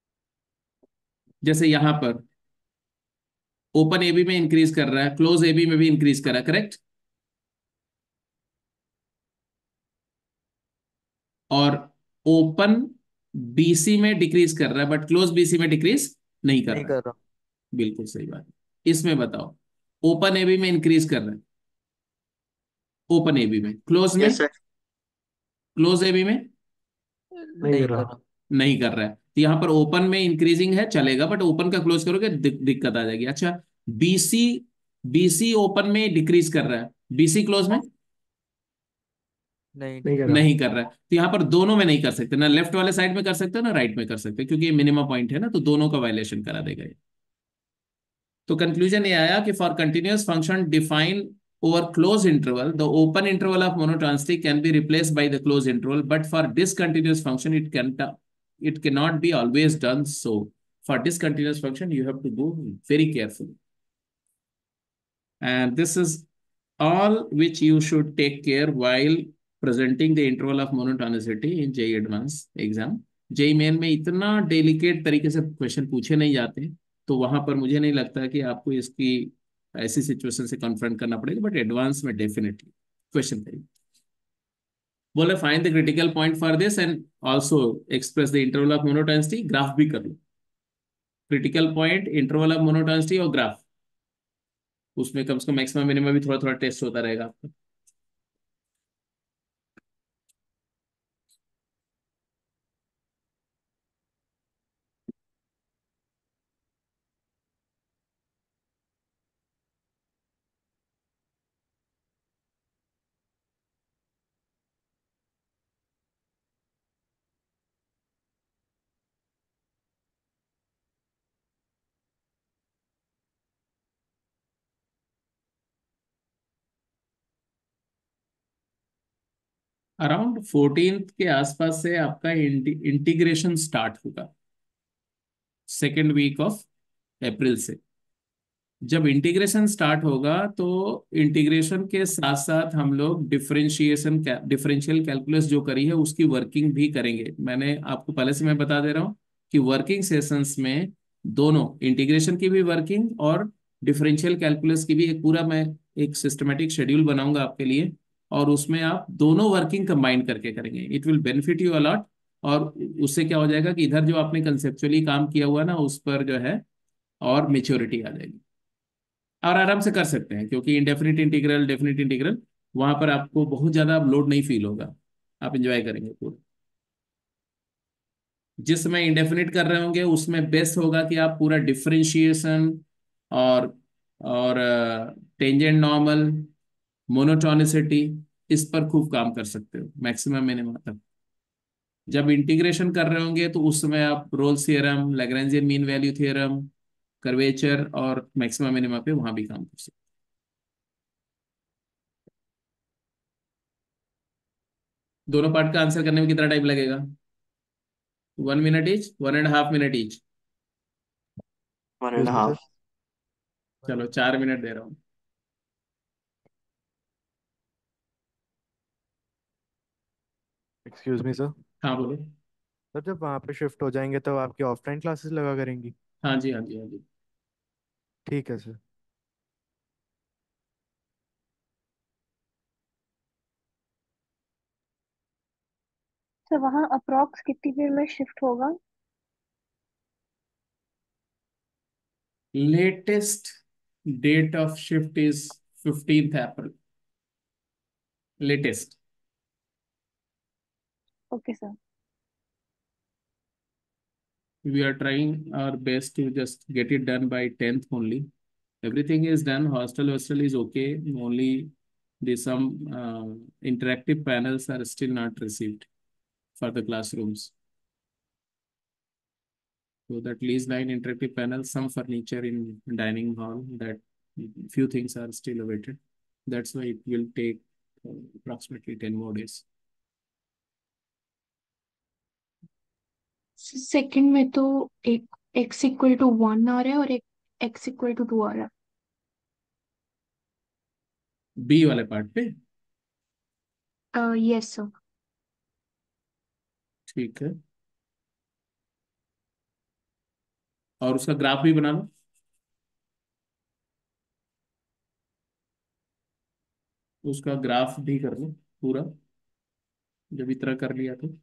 जैसे यहां पर ओपन एबी में इंक्रीज कर रहा है, क्लोज एबी में भी इंक्रीज कर रहा है, करेक्ट? और ओपन बीसी में डिक्रीज कर रहा है बट क्लोज बीसी में डिक्रीज नहीं कर नहीं रहा है। कर रहा। बिल्कुल सही बात है। इसमें बताओ, ओपन एबी में इंक्रीज कर रहा है, ओपन एबी में, क्लोज में, यस सर। क्लोज एबी में नहीं नहीं कर कर रहा। रहा। नहीं कर रहा है। तो यहाँ पर ओपन में इंक्रीजिंग है चलेगा, बट ओपन का क्लोज करोगे दिक, दिक्कत आ जाएगी। अच्छा, बीसी, बीसी ओपन में डिक्रीज कर रहा है, बीसी क्लोज में नहीं नहीं कर डिक्रीज। रहा। नहीं कर रहा है। तो यहाँ पर दोनों में नहीं कर सकते, ना लेफ्ट वाले साइड में कर सकते हो ना राइट में कर सकते हो, क्योंकि ये मिनिमम पॉइंट है ना, तो दोनों का वायलेशन करा देगा ये। तो कंक्लूजन ये आया कि for continuous function define over close interval the open interval of monotonicity can be replaced by the close interval, but for discontinuous function it can it cannot be always done so. For discontinuous function you have to go very carefully, and this is all which you should take care while presenting the interval of monotonicity in J E E Advanced exam. J E E Main में इतना delicate तरीके से question पूछे नहीं जाते, तो वहां पर मुझे नहीं लगता कि आपको इसकी ऐसी सिचुएशन से कन्फ्रंट करना पड़ेगा, बट एडवांस में डेफिनेटली क्वेश्चन करेंगे। बोले find the critical point for this and also express the interval of monotonicity, graph भी कर लो। Critical point, interval of monotonicity और ग्राफ, उसमें कम से कम मैक्सिमम मिनिमम भी थोड़ा थोड़ा टेस्ट होता रहेगा आपका। अराउंड फोर्टीन्थ के आसपास से आपका इंटीग्रेशन स्टार्ट होगा, सेकेंड वीक ऑफ अप्रैल से। जब इंटीग्रेशन स्टार्ट होगा तो इंटीग्रेशन के साथ साथ हम लोग डिफरेंशिएशन, डिफरेंशियल कैलकुलस जो करी है उसकी वर्किंग भी करेंगे। मैंने आपको पहले से मैं बता दे रहा हूँ कि वर्किंग सेशंस में दोनों इंटीग्रेशन की भी वर्किंग और डिफरेंशियल कैलकुलस की भी एक पूरा मैं एक सिस्टमेटिक शेड्यूल बनाऊंगा आपके लिए, और उसमें आप दोनों वर्किंग कंबाइन करके करेंगे। It will benefit you a lot. और उससे क्या हो जाएगा कि इधर जो आपने कंसेप्चुअली काम किया हुआ ना उस पर जो है और मेच्योरिटी आ जाएगी, और आराम से कर सकते हैं, क्योंकि इंडेफिनिट इंटीग्रल, डेफिनिट इंटीग्रल, वहां पर आपको बहुत ज्यादा लोड नहीं फील होगा, आप इंजॉय करेंगे पूरा। जिस समय इंडेफिनिट कर रहे होंगे उसमें बेस्ट होगा कि आप पूरा डिफरेंशिएशन और और टेंजेंट नॉर्मल, मोनोटोनिसिटी, इस पर खूब काम कर सकते हो मैक्सिमम मिनिमम तक। जब इंटीग्रेशन कर रहे होंगे तो उस समय आप Rolle's theorem, Lagrangian mean value theorem, curvature और मैक्सिमम मिनिमा पे वहां भी काम कर सकते हो। दोनों पार्ट का आंसर करने में कितना टाइम लगेगा? One minute each, one and half minute each. One and excuse me sir. Half. चलो चार मिनट दे रहा हूँ। Excuse me sir. हाँ बोलो। सर जब वहाँ पे शिफ्ट हो जाएंगे तब आपकी ऑफलाइन क्लासेस लगा करेंगी? हाँ जी, हाँ जी, हाँ जी। ठीक है सर। तो वहाँ अप्रोक्स कितनी देर में शिफ्ट होगा? Latest date of shift is fifteenth April, latest. Okay sir. We are trying our best to just get it done by tenth only. Everything is done. Hostel hostel is okay. Only the some uh, interactive panels are still not received for the classrooms. So that lease line interactive panel, some furniture in dining hall, that few things are still awaited. That's why it will take uh, approximately ten more days. Second में तो एक X equal to one आ रहा है और एक X equal to two आ रहा है। बी वाले पार्ट पे यस सर। ठीक है, और उसका ग्राफ भी बना लो। उसका ग्राफ भी कर लो पूरा। जब इतना कर लिया तो।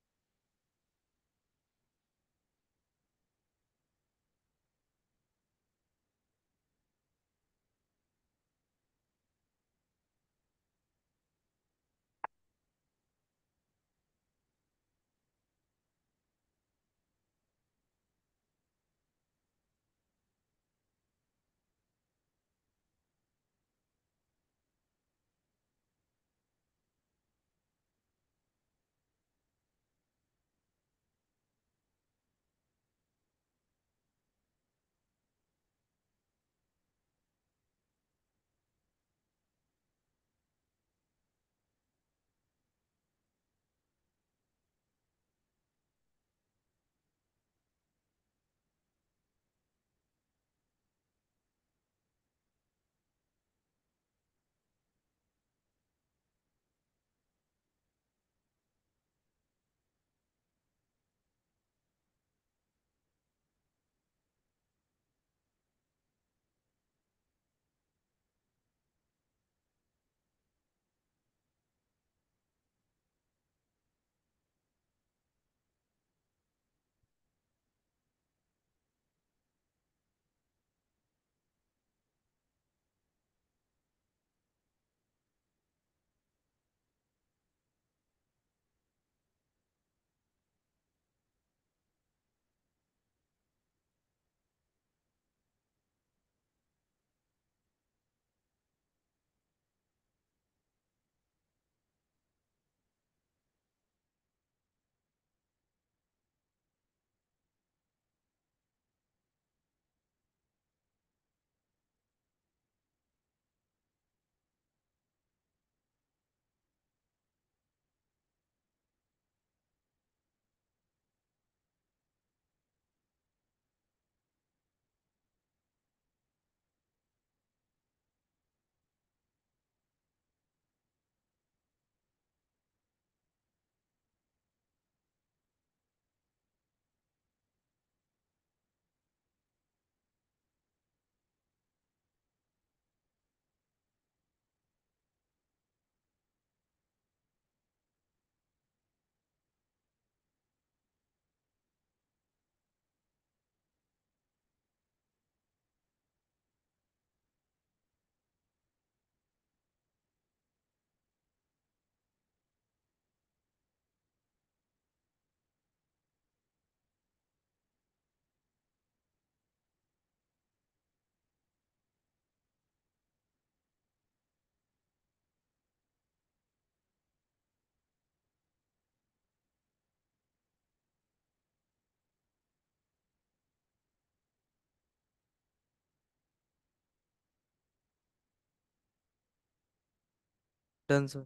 Done sir.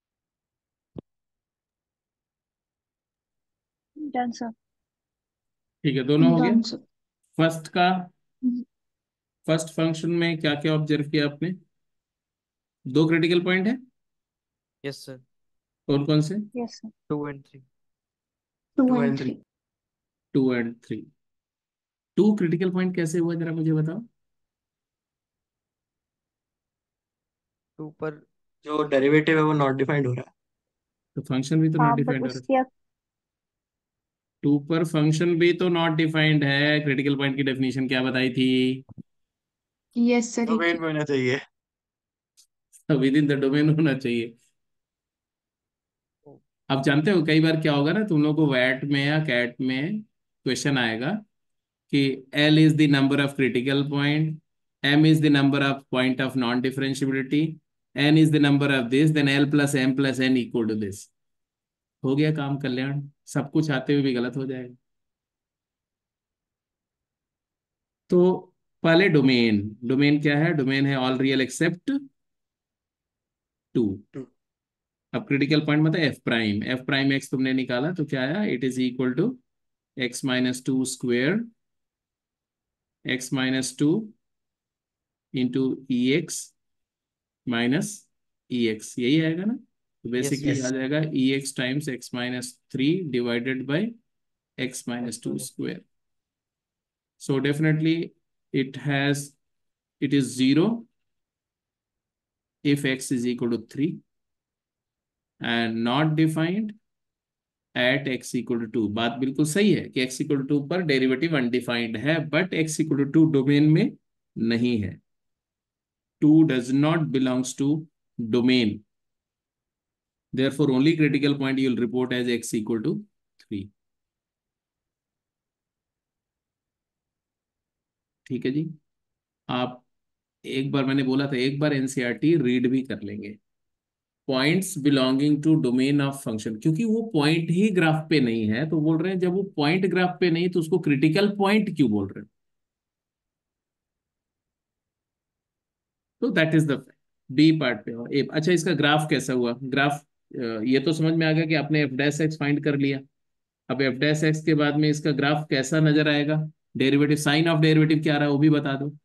Done sir. ठीक है, दोनों हो गया। Done sir. फर्स्ट का, फर्स्ट फंक्शन में क्या क्या ऑब्जर्व किया आपने? दो क्रिटिकल पॉइंट है। Yes sir. कौन कौन से? Yes sir. Two and three. Two two and and three. Three. Two and three. Two critical point कैसे हुआ, जरा मुझे बताओ। टू पर जो डेरिवेटिव है वो नॉट डिफाइंड हो रहा है। तो फंक्शन भी तो नॉट हाँ बट डिफाइंड हो रहा है। उसके टू पर फंक्शन भी तो नॉट डिफाइंड है। क्रिटिकल पॉइंट की डेफिनेशन क्या बताई थी? यस सर, एक डोमेन में होना चाहिए। विद इन द डोमेन होना चाहिए। आप जानते हो कई बार क्या होगा ना, तुम लोग को वैट में या कैट में क्वेश्चन आएगा कि L is the number of critical point, M is the number of point of non differentiability, N is the number of this, then L plus M plus N equal to this. हो गया काम कल्याण। सब कुछ आते हुए भी गलत हो जाएगा। तो पहले डोमेन। डोमेन क्या है? डोमेन है all real except two. Two. अब क्रिटिकल पॉइंट मतलब F prime. F prime X तुमने निकाला तो क्या आया? It is equal to x minus two square, X minus two into E X minus E X, यही आएगा ना? तो यस बेसिकली सर। आ जाएगा E X times X minus three divided by X minus two square. So definitely it has it is zero if x is equal to three, and not defined at x equal to two. बात बिल्कुल सही है कि X equal to पर derivative undefined है, but X equal to two domain में नहीं है। Two does not belongs to domain, therefore only critical point you will report as x equal to three. ठीक है जी। आप एक बार, मैंने बोला था एक बार एनसीईआरटी रीड भी कर लेंगे। Points belonging to domain of function, क्योंकि वो पॉइंट ही ग्राफ पे नहीं है, तो बोल रहे हैं जब वो पॉइंट ग्राफ पे नहीं तो उसको क्रिटिकल पॉइंट क्यों बोल रहे हैं? तो that is the B part पे। और ए, अच्छा, इसका ग्राफ कैसा हुआ? ग्राफ ये तो समझ में आ गया कि आपने एफ डैश एक्स फाइंड कर लिया। अब एफ डैश एक्स के बाद में इसका ग्राफ कैसा नजर आएगा? डेरिवेटिव, साइन ऑफ डेरिवेटिव क्या आ रहा है वो भी बता दो।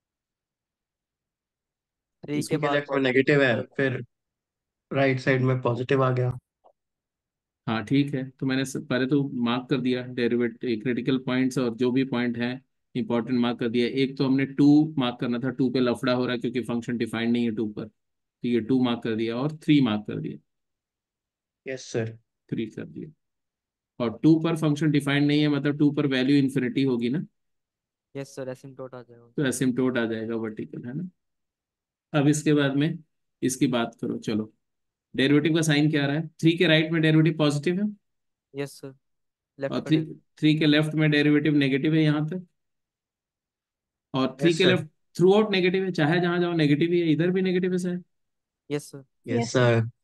थ्री के थ्री के बाद लेफ्ट में नेगेटिव है, फिर राइट साइड में पॉजिटिव आ गया। हाँ ठीक है, तो मैंने सब- पहले तो मार्क कर दिया डेरिवेटिव क्रिटिकल पॉइंट्स, और जो भी पॉइंट है इंपॉर्टेंट मार्क कर दिया। एक तो हमने टू मार्क करना था, टू पे लफड़ा हो रहा है क्योंकि फंक्शन डिफाइंड नहीं है टू पर, तो ये टू मार्क कर दिया, और थ्री मार्क कर दिया, यस सर। थ्री कर दिया। और टू पर फंक्शन डिफाइंड नहीं है, मतलब टू पर वैल्यू इन्फिनिटी होगी ना, यस सर, एसिम्प्टोट आ जाएगा। तो एसिम्प्टोट आ जाएगा वर्टिकल, है ना। अब इसके बाद में इसकी बात करो, चलो। डेरिवेटिव का साइन क्या आ रहा है? थ्री के राइट में डेरिवेटिव पॉजिटिव है, यस सर, लेफ्ट और का थ्री डेरिवेटिव। यहाँ थ्री के लेफ्ट में डेरिवेटिव नेगेटिव है यहाँ तक, और थ्री यस के sir. Left throughout negative है, चाहे जहां जाओ नेगेटिव ही है, इधर भी नेगेटिव है शायद। Yes sir. Yes yes sir. Sir.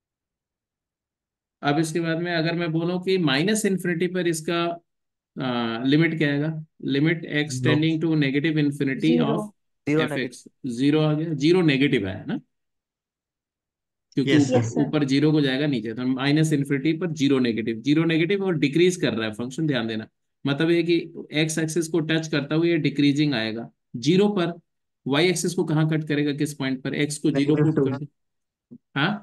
अब इसके बाद में अगर मैं बोलूं कि माइनस इन्फिनिटी पर इसका लिमिट क्या आएगा? Limit X no. Tending to negative infinity zero. Of zero F negative. X. Zero आ गया, जीरो नेगेटिव है ना, क्योंकि यस ऊपर सर। Yes sir. ऊपर जीरो को जाएगा, नीचे तो माइनस इन्फिनिटी पर जीरो नेगेटिव, जीरो नेगेटिव और डिक्रीज कर रहा है फंक्शन, ध्यान देना। मतलब ये कि एक्स एक्सिस को टच करता हुआ ये डिक्रीजिंग आएगा जीरो पर। वाई एक्सिस को कहाँ कट करेगा, किस पॉइंट पर? एक्स को जीरो नेगेटिव पुट टू। कर दे, हाँ,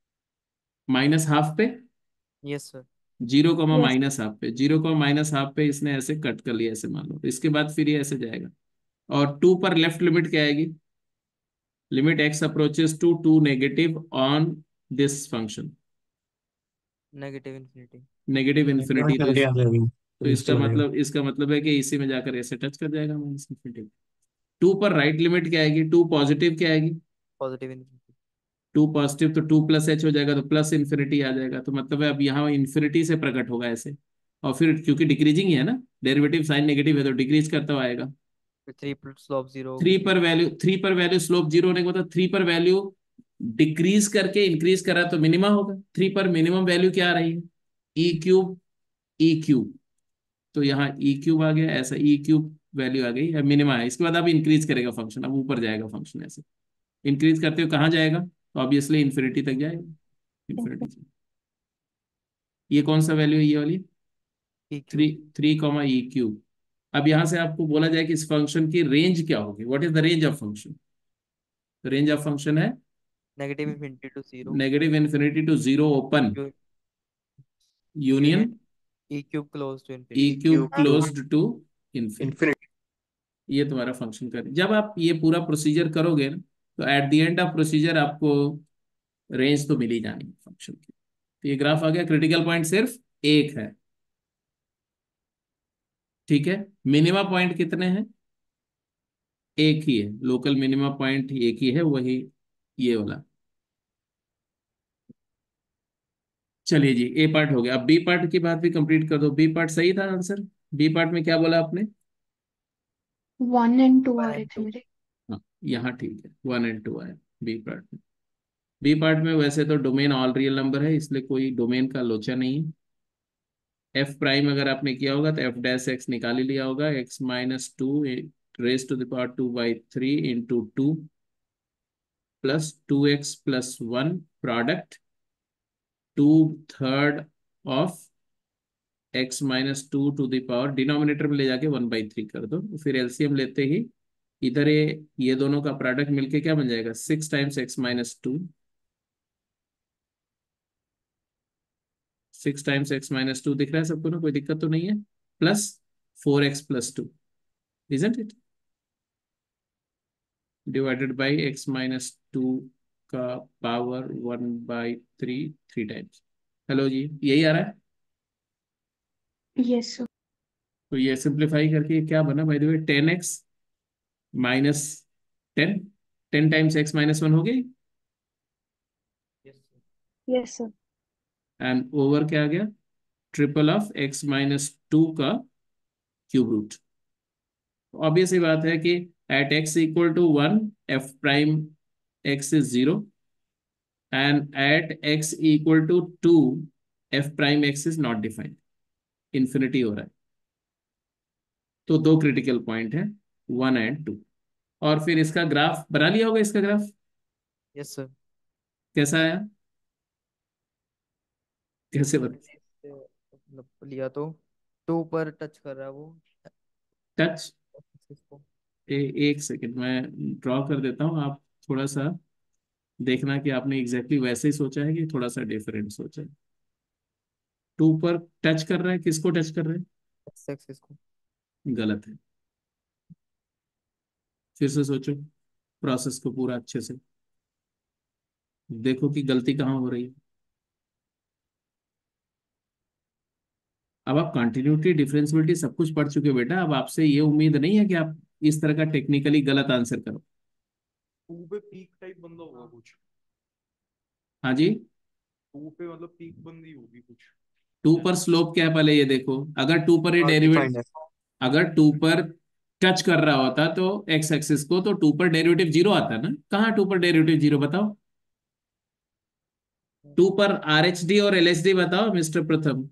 माइनस हाफ पे, yes sir. Zero comma yes. Minus half पे, जीरो कॉमा माइनस हाफ पे इसने ऐसे कट कर लिया, ऐसे मान लो, तो इसके बाद फिर ये ऐसे जाएगा। और टू पर लेफ्ट लिमिट क्या आएगी? Limit X approaches to two negative on this function, negative infinity. Negative negative infinity. तो इन्फिनिटी इस आ जाएगी, तो तो इस इसका चला जाएगा। मतलब इसका मतलब है कि इसी में जाकर ऐसे टच कर जाएगा माइनस इन्फिनिटी। टू पर राइट लिमिट क्या आएगी? टू पॉजिटिव क्या आएगी? Positive infinity. टू पॉजिटिव तो टू प्लस एच हो जाएगा, तो प्लस इन्फिनिटी आ जाएगा, तो मतलब है अब यहाँ इन्फिनिटी से प्रकट होगा ऐसे। और फिर क्योंकि डिक्रीजिंग ही है ना, डेरिवेटिव साइन नेगेटिव है तो डिक्रीज करता हुआ आएगा। फिर three plus slope zero three होगी। पर वैल्यू थ्री पर वैल्यू स्लोप जीरो होने के मतलब थ्री पर वैल्यू डिक्रीज करके इंक्रीज करा तो मिनिमा होगा। थ्री पर मिनिमम वैल्यू क्या आ रही है? ई क्यूब, ई क्यूब, तो यहाँ ई क्यूब आ गया, ऐसा ई क्यूब वैल्यू आ गई, अब मिनिमा है। इसके बाद अब इंक्रीज करेगा फंक्शन, अब ऊपर जाएगा फंक्शन ऐसे, इंक्रीज करते हुए कहाँ जाएगा? तो ऑब्वियसली इन्फिनिटी तक जाएगा, इन्फिनिटी से। ये कौन सा वैल्यू है, ये वाली? E three, cube. Three comma E cube. अब यहाँ से आपको बोला जाए कि इस फंक्शन की रेंज क्या होगी, what is the range of function? Range of function है negative infinity to zero. Negative infinity to zero open, union union E cube close to E infinity. Cube cube to closed to infinity. Infinity. ये तुम्हारा function कर, जब आप ये पूरा procedure करोगे ना, तो at the end of procedure आपको रेंज तो मिल ही जानी है फंक्शन की। तो ये ग्राफ आ गया, क्रिटिकल पॉइंट सिर्फ एक है, ठीक है। मिनिमा पॉइंट कितने हैं? एक ही है, लोकल मिनिमा पॉइंट एक ही है, वही ये वाला। चलिए जी, ए पार्ट हो गया, अब बी पार्ट की बात भी कंप्लीट कर दो। बी पार्ट सही था आंसर? बी पार्ट में क्या बोला आपने? वन एंड टू आ वन रहे एंड थे टू। मेरे। हाँ, यहाँ ठीक है, वन एंड टू आया बी पार्ट में। बी पार्ट में वैसे तो डोमेन ऑल रियल नंबर है, इसलिए कोई डोमेन का लोचा नहीं है। एफ प्राइम अगर आपने किया होगा तो एफ डैश एक्स निकाल ही लिया होगा, X minus two raise to the power two by three into two plus two x plus one product two third of X minus two to the power, denominator में ले जाके one by three कर दो, फिर LCM लेते ही इधर ये ये दोनों का प्रोडक्ट मिलके क्या बन जाएगा? Six times X minus two, six times X minus two दिख रहा है सबको ना, कोई दिक्कत तो नहीं है? Plus four X plus two, isn't it, divided by X minus two का power one by three three times. Hello जी, यही आ रहा है। Yes sir. तो ये सिंप्लीफाई करके क्या बना by the way, ten X minus ten, ten times X minus one हो गई, yes sir. Yes sir. And over क्या आ गया, triple of X minus two का क्यूब रूट। ऑब्वियस ही बात है कि at x equal to one f prime x is zero, and at x equal to two f prime x is not defined, infinity हो रहा है। तो दो क्रिटिकल पॉइंट है, वन एंड टू। और फिर इसका ग्राफ बना लिया होगा, इसका ग्राफ यस सर। कैसा आया, कैसे बना। मैंने इससे मतलब लिया तो टू पर टच कर रहा है वो टच, एक्सिस को। ए, एक सेकंड मैं ड्रॉ कर देता हूँ, आप थोड़ा सा देखना कि आपने एग्जैक्टली exactly वैसे ही सोचा है कि थोड़ा सा डिफरेंट सोचा है। टू पर टच कर रहा है, किसको टच कर रहा एक्स एक्सिस को। है, गलत है। फिर से सोचो, प्रोसेस को पूरा अच्छे से देखो कि गलती कहाँ हो रही है। अब आप कंटिन्यूटी डिफरेंशियबिलिटी सब कुछ पढ़ चुके हो बेटा, अब आपसे ये उम्मीद नहीं है कि आप इस तरह का टेक्निकली गलत आंसर करो। टू पे पीक टाइप बंदा होगा कुछ। हाँ जी, टू पे मतलब पीक बंदी होगी कुछ। टू पर स्लोप क्या है पहले ये देखो। अगर टू पर ये नॉट डेरिवेट डिफाइंड है। अगर टू पर टच कर रहा होता तो एक्स एक्सिस को, तो टू पर डेरिवेटिव जीरो आता ना। कहाँ टू पर डेरिवेटिव जीरो बताओ, टू पर आर एच डी और एल एच डी बताओ मिस्टर प्रथम।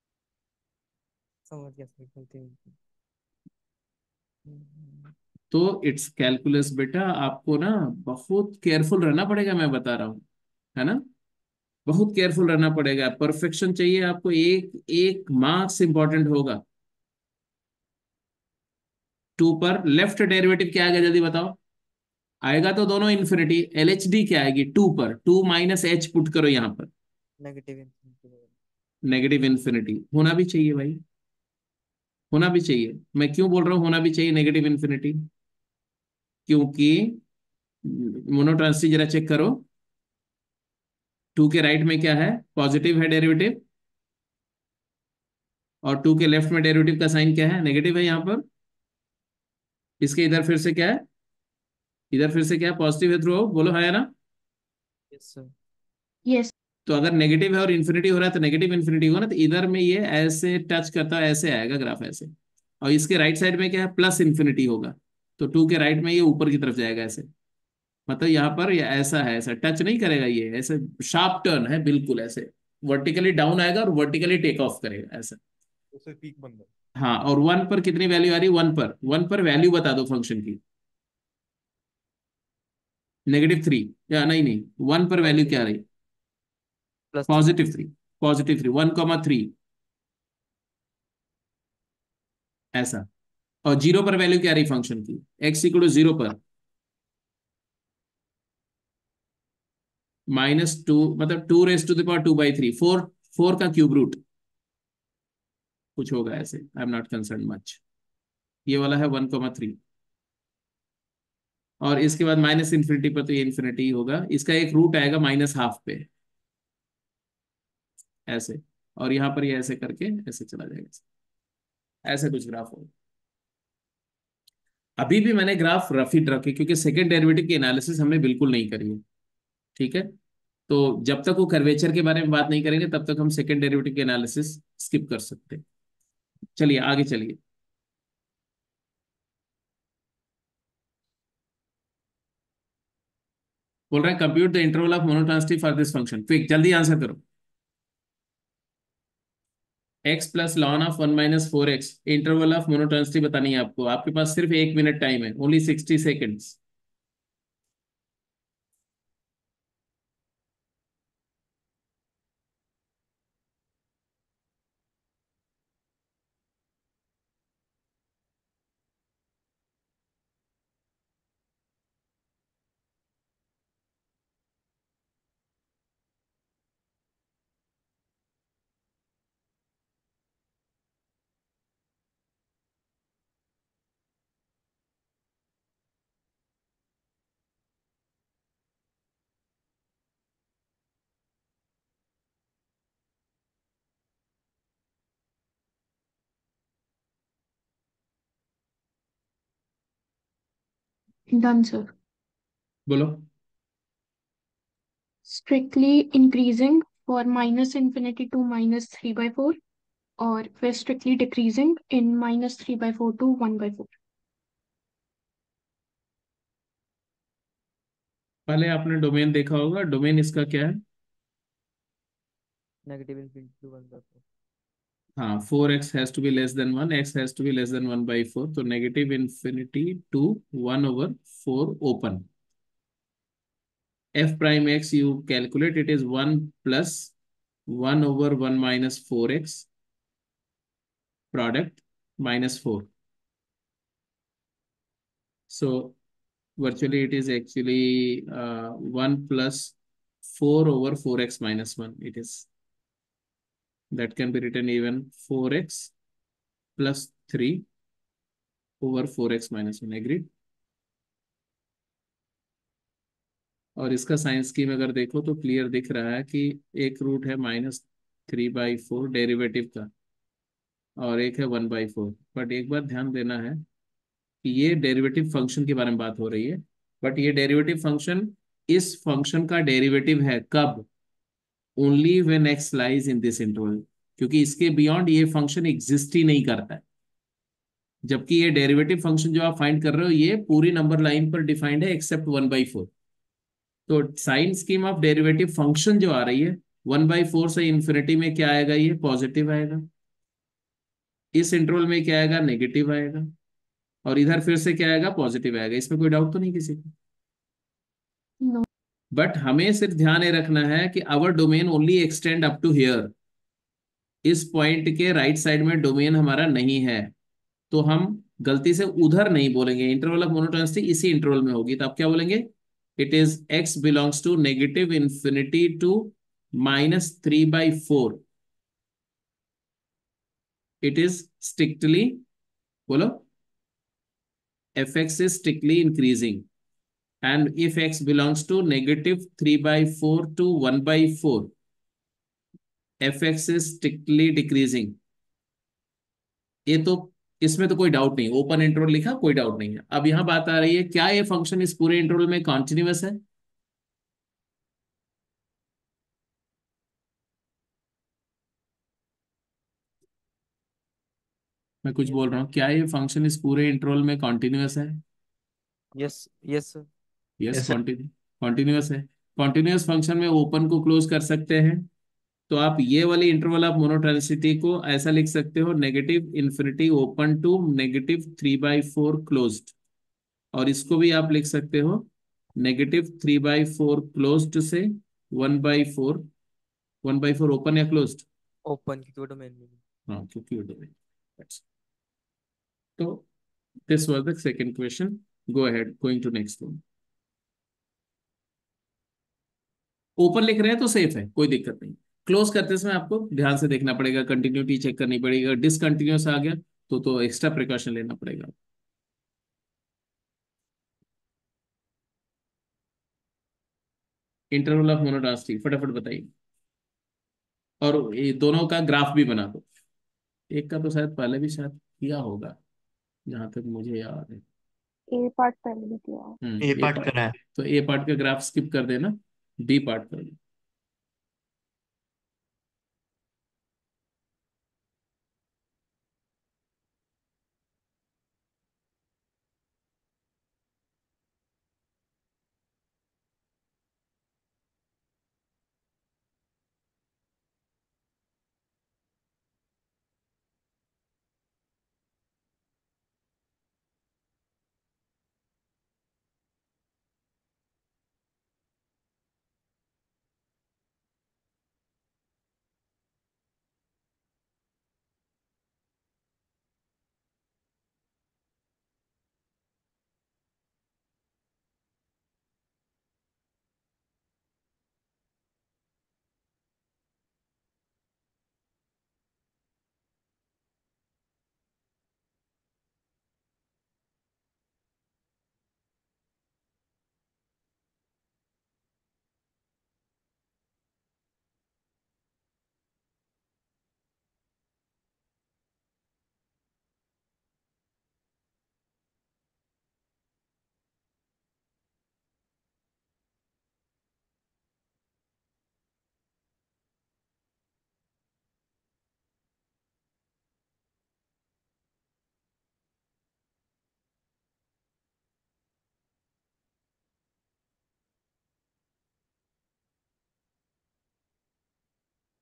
समझ गया सर, गलती हुई थी। हम्म, तो इट्स कैलकुलस बेटा, आपको ना बहुत केयरफुल रहना पड़ेगा, मैं बता रहा हूँ, है ना। बहुत केयरफुल रहना पड़ेगा, परफेक्शन चाहिए आपको, एक एक मार्क्स इंपॉर्टेंट होगा। टू पर लेफ्ट डेरिवेटिव क्या आएगा जल्दी बताओ, आएगा तो दोनों इन्फिनिटी। एल एच डी क्या आएगी टू पर, टू माइनस एच पुट करो यहाँ पर, नेगेटिव इन्फिनिटी। नेगेटिव इन्फिनिटी होना भी चाहिए भाई, होना भी चाहिए। मैं क्यों बोल रहा हूँ होना भी चाहिए नेगेटिव इन्फिनिटी, क्योंकि मोनोटॉन्सिटी जरा चेक करो, टू के राइट में क्या है, पॉजिटिव है डेरिवेटिव, और टू के लेफ्ट में डेरिवेटिव का साइन क्या है, नेगेटिव है यहाँ पर। इसके इधर फिर से क्या है, इधर फिर से क्या है, पॉजिटिव है थ्रू आउट, बोलो हाँ या ना। Yes sir. यस। तो अगर नेगेटिव है और इन्फिनिटी हो रहा है तो नेगेटिव इन्फिनिटी होगा ना, तो इधर में ये ऐसे टच करता है, ऐसे आएगा ग्राफ ऐसे। और इसके राइट साइड में क्या है, प्लस इन्फिनिटी होगा, तो टू के राइट में ये ऊपर की तरफ जाएगा ऐसे। मतलब यहाँ पर ये ऐसा है, ऐसा टच नहीं करेगा, ये ऐसे शार्प टर्न है बिल्कुल ऐसे, वर्टिकली डाउन आएगा और वर्टिकली टेक ऑफ करेगा ऐसा। उसे पीक बंदा। हाँ, और वन पर कितनी वैल्यू आ रही है, वन पर, वन पर वैल्यू बता दो फंक्शन की, नेगेटिव थ्री, या नहीं नहीं, वन पर वैल्यू क्या आ रही, plus three. Positive three, positive three, one comma three ऐसा। और जीरो पर वैल्यू क्या आ रही फंक्शन की, एक्स इक्वल टू जीरो पर माइनस टू, मतलब two raise to the power two by three, four, four का क्यूब रूट कुछ होगा ऐसे, I am not concern much. ये वाला है वन कॉमा थ्री, और इसके बाद माइनस इन्फिनिटी पर तो ये इन्फिनिटी होगा, इसका एक रूट आएगा माइनस हाफ पे ऐसे, और यहाँ पर ये ऐसे करके ऐसे चला जाएगा, ऐसे कुछ ग्राफ होगा। अभी भी मैंने ग्राफ रफ ही रखे क्योंकि सेकंड डेरिवेटिव की एनालिसिस हमने बिल्कुल नहीं करी है, ठीक है। तो जब तक वो कर्वेचर के बारे में बात नहीं करेंगे तब तक हम सेकंड डेरिवेटिव की एनालिसिस स्किप कर सकते हैं। चलिए आगे चलिए। बोल रहे हैं compute the interval of monotonicity for this function, quick जल्दी आंसर करो। X plus ln of one minus four x, interval of monotonicity बतानी है आपको, आपके पास सिर्फ एक मिनट टाइम है, only sixty seconds. Done sir. बोलो। Strictly increasing for minus infinity to minus three by four, और फिर strictly decreasing in minus three by four to one by four. पहले आपने डोमेन देखा होगा, डोमेन इसका क्या है? Negative infinity to one by four. हाँ, four x has to be less than one, x has to be less than one by four, तो negative infinity to one over four open. F prime x you calculate, it is one plus one over one minus four x product minus four, so virtually it is actually uh, one plus four over four x minus one. It is, that can be written even four x plus three over four x minus one. Agreed? और इसका science की में अगर देखो तो clear दिख रहा है कि एक रूट है minus three by four derivative का, और एक है वन बाई फोर। बट एक बार ध्यान देना है कि ये डेरिवेटिव फंक्शन के बारे में बात हो रही है, बट ये डेरिवेटिव फंक्शन इस फंक्शन का डेरिवेटिव है कब? Only when x lies in this interval, क्योंकि इसके बियॉन्ड ये फंक्शन एग्जिस्ट ही नहीं करता है। जबकि ये डेरिवेटिव फंक्शन जो आप फाइंड कर रहे हो ये पूरी नंबर लाइन पर डिफाइंड है एक्सेप्ट वन बाई फोर। तो sign scheme of derivative function जो आ रही है, वन बाई फोर से इंफिनिटी में क्या आएगा? ये पॉजिटिव आएगा। इस इंटरवल में क्या आएगा? नेगेटिव आएगा। और इधर फिर से क्या आएगा? पॉजिटिव आएगा। इसमें कोई डाउट तो नहीं किसी को? नो। बट हमें सिर्फ ध्यान ये रखना है कि our domain only extend up to here. इस पॉइंट के राइट साइड में डोमेन हमारा नहीं है, तो हम गलती से उधर नहीं बोलेंगे। इंटरवल ऑफ मोनोटोनिसिटी इसी इंटरवल में होगी, तो आप क्या बोलेंगे? It is x belongs to negative infinity to minus three by four. It is strictly, बोलो, f x is strictly increasing, and if x belongs to negative three by four to one by four, fx is strictly decreasing। ये तो, इसमें तो कोई doubt नहीं, open interval लिखा, कोई doubt नहीं है। अब यहां बात आ रही है, क्या ये फंक्शन इस पूरे इंटरवल में कॉन्टिन्यूअस है? मैं कुछ बोल रहा हूँ, क्या ये फंक्शन इस पूरे इंटरवल में कॉन्टिन्यूअस है? Yes yes sir. Yes, yes sir. Continue continuous है। कॉन्टिन्यूअस फंक्शन में ओपन को क्लोज कर सकते हैं, तो आप ये वाली इंटरवल ऑफ मोनोटोनिसिटी को ऐसा लिख सकते हो, negative infinity open to negative three by four closed. और इसको भी आप लिख सकते हो negative three by four closed से one by four. One by four open या क्लोज्ड? ओपन की डोमेन में। हाँ, क्योंकि वो डोमेन। तो this was the second question. Go ahead, going to next one. Open लिख रहे हैं तो सेफ है, कोई दिक्कत नहीं। क्लोज करते समय आपको ध्यान से देखना पड़ेगा, कंटिन्यूटी चेक करनी पड़ेगी। डिसकंटिन्यूस आ गया तो तो एक्स्ट्रा प्रिकॉशन लेना पड़ेगा। इंटरवल ऑफ मोनोटोनिसिटी फटाफट बताइए, और ये दोनों का ग्राफ भी बना दो। एक का तो शायद पहले भी शायद किया होगा, जहां तक मुझे याद है। ए पार्ट पहले भी किया है। Hmm, A A part part. करा है। तो ए पार्ट का ग्राफ स्किप कर देना, बी पार्ट कर दो।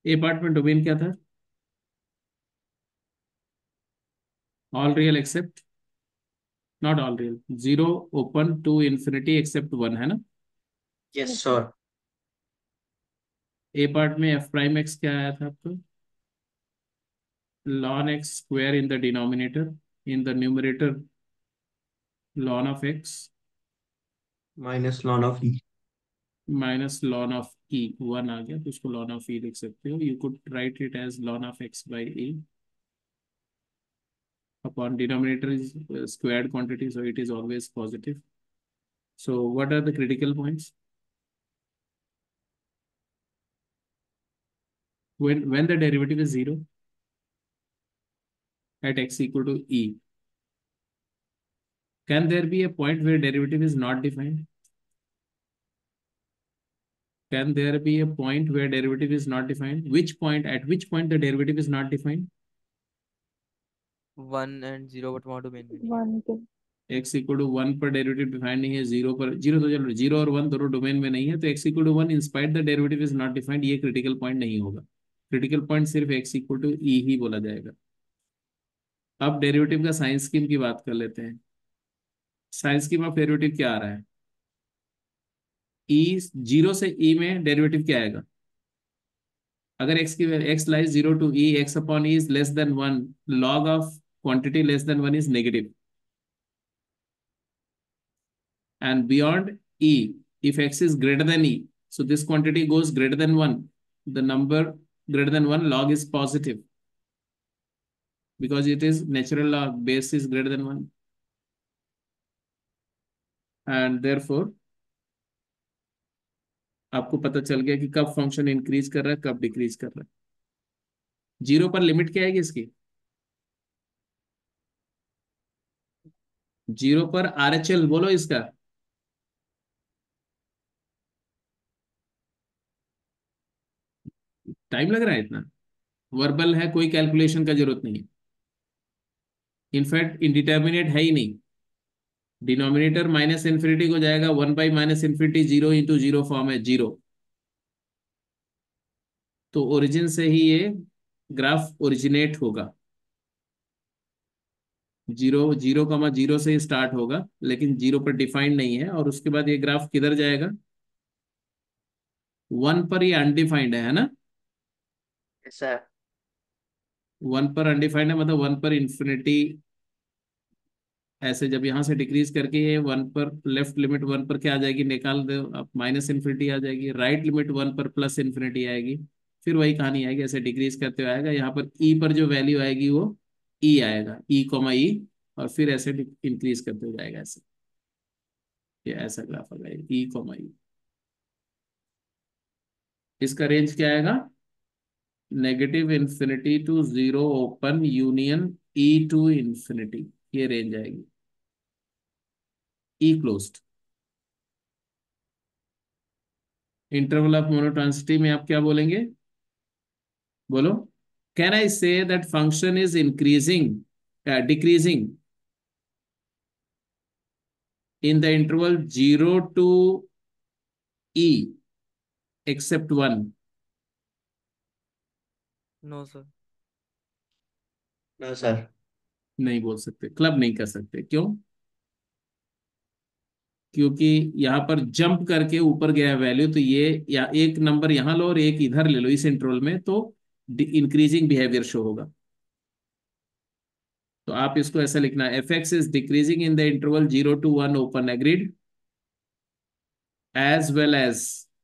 ए पार्ट में डोमेन क्या था? All real except, not all real, zero open to infinity except one, है ना? Yes yes sir. Sir. A part में एफ प्राइम एक्स क्या आया था आपको? ln x square in the denominator, in the numerator ln of x minus ln of e. minus ln of e, one आ गया तो उसको ln of e लिख सकते हो. You could write it as ln of x by e upon denominator is uh, squared quantity, so it is always positive. So what are the critical points? When when the derivative is zero at x equal to e, can there be a point where derivative is not defined? Can there be a point where derivative is not defined? Which point, at which point the derivative is not defined? One and zero but वहाँ domain में नहीं है। One पे। x equal to one पर derivative defined नहीं है, zero पर, zero तो चलो, जीरो और वन दोनों डोमेन में नहीं है, तो x equal to one in spite the derivative is not defined, ये क्रिटिकल पॉइंट नहीं होगा. क्रिटिकल पॉइंट सिर्फ x इक्वल टू e ही बोला जाएगा. अब डेरिवेटिव का साइन स्कीम की बात कर लेते हैं. साइन स्कीम ऑफ डेरिवेटिव क्या आ रहा है? e, जीरो से e में डेरिवेटिव क्या आएगा? अगर x की x lies zero to e, x upon e is less than one, log of quantity less than one is negative. And beyond e, if x is greater than e, so this quantity goes greater than one, the number greater than one log is positive because it is natural log, base is greater than one, and therefore आपको पता चल गया कि कब function increase कर रहा है, कब डिक्रीज कर रहा है. जीरो पर लिमिट क्या आएगी इसकी? जीरो पर आरएचएल बोलो इसका. टाइम लग रहा है इतना? वर्बल है, कोई कैलकुलेशन का जरूरत नहीं है. इनफैक्ट इंडिटर्मिनेट है ही नहीं. डिनोमिनेटर माइनस इन्फिनिटी को जाएगा, one by minus infinity, zero into zero form है, जीरो. तो ओरिजिन से ही ये ग्राफ ओरिजिनेट होगा. जीरो जीरो कमा जीरो से ही स्टार्ट होगा, लेकिन जीरो पर डिफाइंड नहीं है, और उसके बाद ये ग्राफ किधर जाएगा? वन पर ये अनडिफाइंड है है ना? Yes sir. वन पर अनडिफाइंड है, मतलब वन पर इंफिनिटी. ऐसे जब यहाँ से डिक्रीज करके ये वन पर, लेफ्ट लिमिट वन पर क्या आ जाएगी निकाल दो आप, माइनस इन्फिनिटी आ जाएगी. राइट लिमिट वन पर प्लस इन्फिनिटी आएगी. फिर वही कहानी आएगी, ऐसे डिक्रीज करते हुए आएगा. यहाँ पर ई पर जो वैल्यू आएगी वो ई आएगा, ई कॉमा ई, और फिर ऐसे इंक्रीज करते हुए जाएगा ऐसे. ये ऐसा ग्राफ आएगा, ई कॉमा ई. इसका रेंज क्या आएगा? Negative infinity to zero open union e to infinity, ये रेंज आएगी. E closed. Interval of monotonicity में आप क्या बोलेंगे? बोलो. Can I say that function is increasing, decreasing in the interval zero to e except one? No sir. No sir. नहीं बोल सकते, क्लब नहीं कर सकते. क्यों? क्योंकि यहाँ पर जंप करके ऊपर गया वैल्यू, तो ये या एक नंबर यहाँ लो और एक इधर ले लो इस इंटरवल में, तो इंक्रीजिंग बिहेवियर शो होगा. तो आप इसको ऐसा लिखना, f x is decreasing in the interval zero to one open, agreed, as well as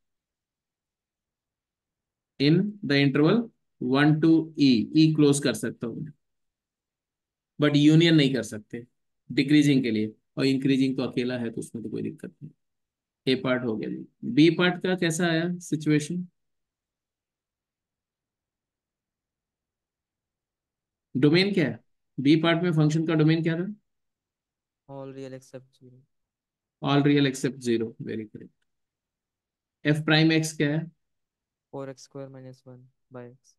in the interval one to e, e close कर सकता हूँ, बट यूनियन नहीं कर सकते डिक्रीजिंग के लिए. और इंक्रीजिंग तो अकेला है, तो उसमें तो कोई दिक्कत नहीं. ए पार्ट हो गया जी. बी पार्ट का कैसा आया सिचुएशन? डोमेन क्या है बी पार्ट में? फंक्शन का डोमेन क्या था? All real except zero. All real except zero, very correct. F prime x क्या है? Four x square minus one by x.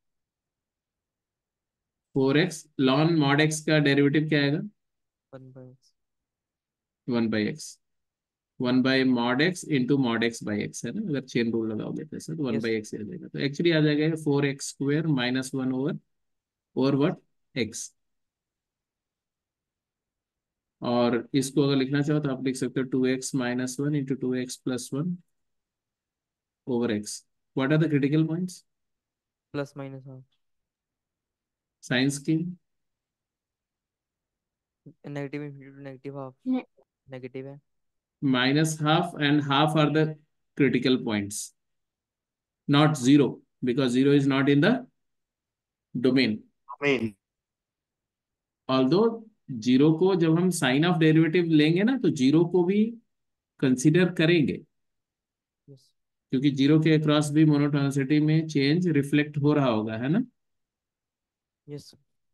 Four x ln mod x का derivative क्या आएगा? One by x. One by x. One by mod x into mod x by x है ना, अगर chain rule लगाओगे तो ऐसा, तो वन यस बाई एक्स आ जाएगा, तो एक्चुअली आ जाएगा four x square minus one over over what x. और इसको अगर लिखना चाहो तो आप लिख सकते हो two x minus one into two x plus one over x. What are the critical points? Plus minus half, signs की negative infinity to negative half, ने, नेगेटिव है। minus half and half are the critical points, not zero, because zero is not in the domain. मेन Although zero को जब हम sign of derivative लेंगे ना तो जीरो को भी कंसीडर करेंगे, यस क्योंकि जीरो के अक्रॉस भी मोनोटोनिसिटी में चेंज रिफ्लेक्ट हो रहा होगा, है ना। यस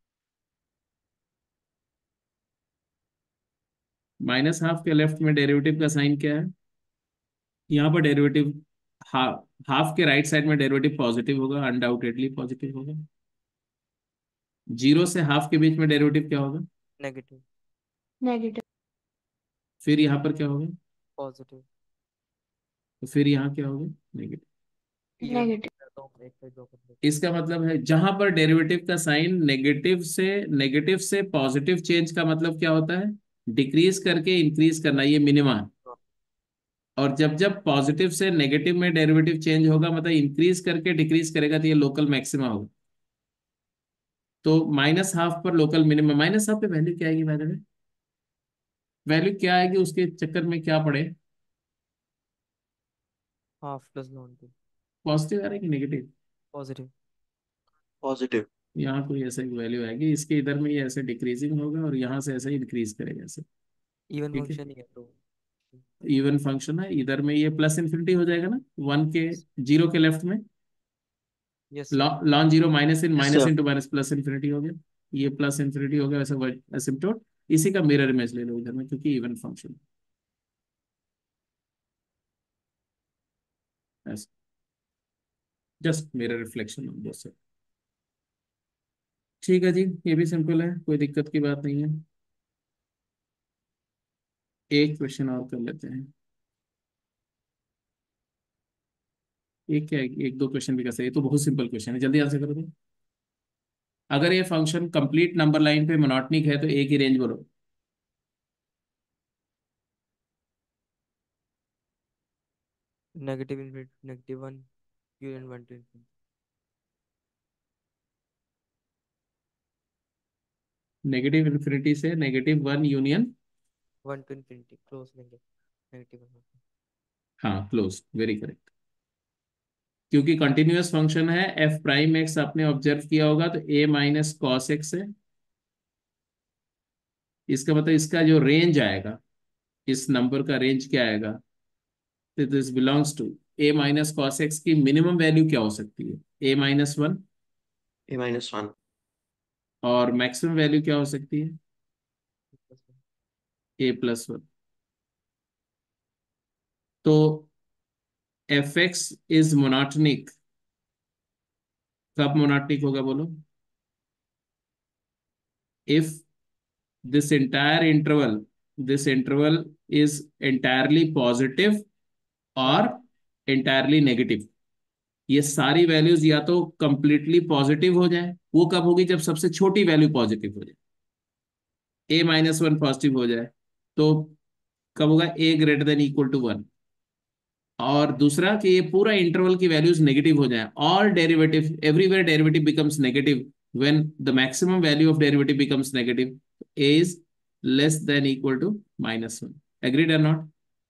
माइनस हाफ के लेफ्ट में डेरिवेटिव का साइन क्या है? यहाँ पर डेरिवेटिव हाफ, हाफ के राइट साइड में डेरिवेटिव पॉजिटिव होगा, अनडाउटेडली पॉजिटिव होगा। जीरो से हाफ के बीच में डेरिवेटिव क्या होगा? नेगेटिव नेगेटिव, फिर यहाँ पर क्या होगा? पॉजिटिव। तो फिर यहाँ क्या होगा? नेगेटिव। इवन नेगेटिव, करता हूँ एक साइड ड्रॉ कर देता इसका मतलब है जहां पर डेरिवेटिव का साइन नेगेटिव से नेगेटिव से पॉजिटिव चेंज का मतलब क्या होता है? डिक्रीज करके इंक्रीज करना, ये मिनिमा है। हूँ। और जब जब पॉजिटिव से नेगेटिव में डेरिवेटिव चेंज होगा मतलब इंक्रीज करके डिक्रीज करेगा, तो ये लोकल मैक्सिमा होगा। तो माइनस हाफ पर लोकल मिनिमम, माइनस हाफ पे वैल्यू क्या आएगी? वैल्यू वैल्यू क्या आएगी उसके चक्कर में क्या पड़े? Half plus non two positive आ रहा है कि नेगेटिव? पॉजिटिव। पॉजिटिव। यहाँ कोई ऐसा वैल्यू आएगी, इसके इधर में ये ऐसे डिक्रीजिंग होगा और यहाँ से ऐसे इंक्रीज करेगा ऐसे। इवन ठीक है, फंक्शन ही है तो इवन फंक्शन है, इधर में ये प्लस इन्फिनिटी हो जाएगा ना, वन के जीरो के लेफ्ट में yes ln zero minus in Yes, minus sir. Into minus plus infinity हो गया, ये प्लस इन्फिनिटी हो गया वैसे एसिम्प्टोट। इसी का मिरर इमेज ले लो इधर में, क्योंकि इवन फंक्शन ऐसे just mirror reflection on both side. ठीक है जी, ये भी सिंपल है, कोई दिक्कत की बात नहीं है। एक क्वेश्चन और कर लेते हैं, एक क्या एक दो क्वेश्चन भी कर सकते हैं, ये तो बहुत सिंपल क्वेश्चन है, जल्दी आंसर करो तो। अगर ये फंक्शन कंप्लीट नंबर लाइन पे मोनोटोनिक है तो एक ही रेंज बोलो। Negative infinity negative one Q and one to infinity. Negative infinity से negative one union, one to infinity close लेंगे नेगेटिव वन। हाँ क्लोज, वेरी करेक्ट। क्योंकि कंटिन्यूअस फंक्शन है, एफ प्राइम एक्स आपने ऑब्जर्व किया होगा तो ए माइनस कॉस एक्स है, इसका मतलब इसका जो रेंज आएगा, इस नंबर का रेंज क्या आएगा? तो this belongs to a minus cos x की मिनिमम वैल्यू क्या हो सकती है? A minus one. A minus one. और मैक्सिमम वैल्यू क्या हो सकती है? A plus one. तो एफ एक्स इज मोनोटोनिक, कब मोनोटोनिक होगा बोलो? If this entire interval this interval is entirely positive और entirely negative। ये सारी वैल्यूज या तो कंप्लीटली पॉजिटिव हो जाए, वो कब होगी? जब सबसे छोटी वैल्यू पॉजिटिव हो जाए, ए माइनस वन पॉजिटिव हो जाए, तो कब होगा? A greater than equal to one. और दूसरा कि ये पूरा इंटरवल की वैल्यूज नेगेटिव हो जाए, all derivative everywhere derivative becomes negative when the maximum value of derivative becomes negative, a is less than equal to minus one. Agreed और not?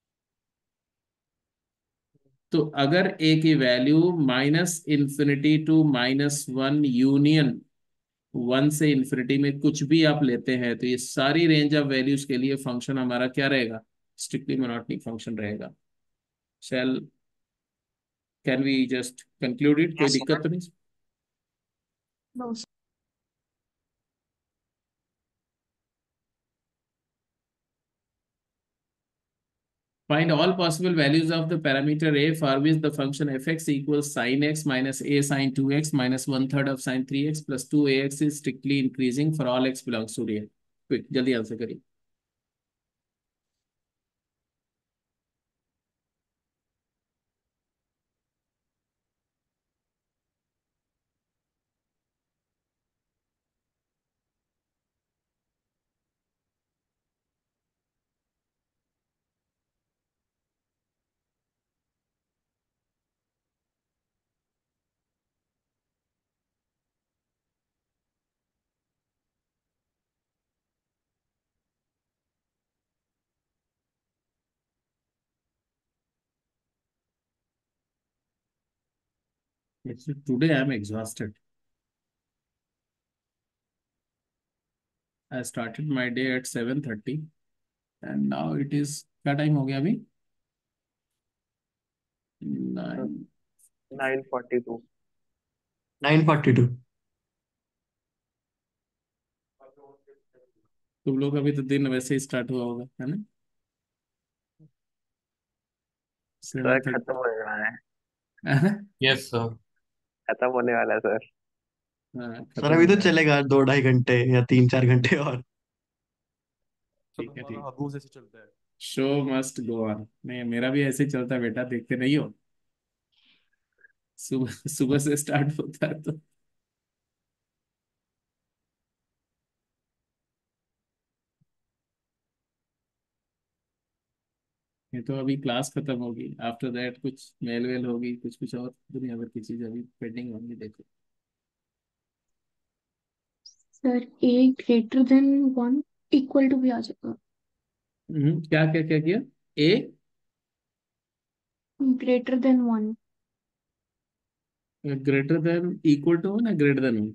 तो अगर ए की value minus infinity to minus one union one से infinity में कुछ भी आप लेते हैं, तो ये सारी रेंज ऑफ वैल्यूज के लिए फंक्शन हमारा क्या रहेगा? स्ट्रिक्टली मोनोटोनिक फंक्शन रहेगा। Shall can we just conclude it? कोई Yes, sir. दिक्कत तो नहीं? No Find all possible values of the parameter a for which the function fx equals sin x minus a sin two x minus one third of sin three x plus two a x is strictly increasing for all x belongs to real. Quick, जल्दी answer करिए। Actually, today I am exhausted. I started my day at seven thirty and now it is क्या time हो गया अभी? Nine. Nine forty two. Nine forty two. तुम लोग अभी तो दिन वैसे ही स्टार्ट हुआ होगा है ना? सर सेवन खत्म थर्टी. होने वाला है। Yes sir. खत्म होने वाला है सर। हाँ, सर खत्म अभी हो तो जाएगा. चलेगा दो ढाई घंटे या तीन चार घंटे और। सब ठीक है, हमारा ठीक. हगू जैसे चलता है। Show must go on. नहीं, मेरा भी ऐसे ही चलता है बेटा, देखते नहीं हो? सुबह सुबह से स्टार्ट होता है तो. ये तो अभी क्लास खत्म होगी, आफ्टर दैट कुछ मेल वेल होगी, कुछ कुछ और दुनिया भर की चीज अभी पेंडिंग होंगी, देखो. Sir A greater than one equal to भी आ जाएगा। हम्म, क्या क्या क्या किया? A greater than one. Greater than equal to one या greater than one?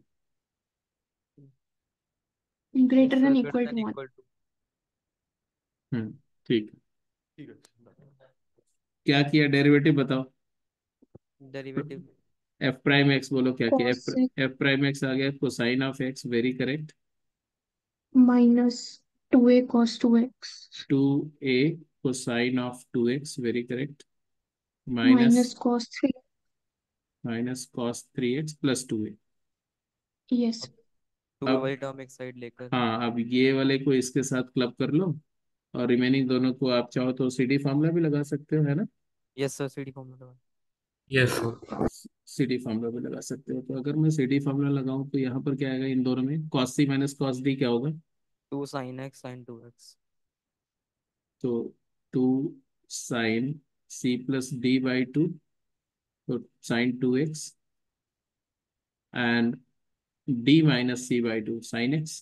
Greater than greater equal than to one. Equal to. हम्म, ठीक है. ठीक है done। क्या किया? डेरिवेटिव बताओ. डेरिवेटिव एफ प्राइम एक्स बोलो, क्या किया? Cos f f prime x आ गया, cosine of x, very correct. Minus two a cos two x two a cosine of two x, very correct. Minus minus cos three. Minus cos three x plus two a. Yes. अब two अब वाली term एक side लेकर। हाँ, अब ये वाले को इसके साथ क्लब कर लो और रिमेनिंग दोनों को आप चाहो तो सीडी फार्मूला भी लगा सकते हो, है ना? Yes sir CD formula. Yes sir. CD formula भी लगा सकते हो. तो अगर मैं सीडी फार्मूला लगाऊं तो यहाँ पर क्या आएगा? इन दोनों में cos C minus cos D क्या होगा? Two sine x sine two x. तो two sine C plus D by two, तो sine two x, and D minus C by two sine x.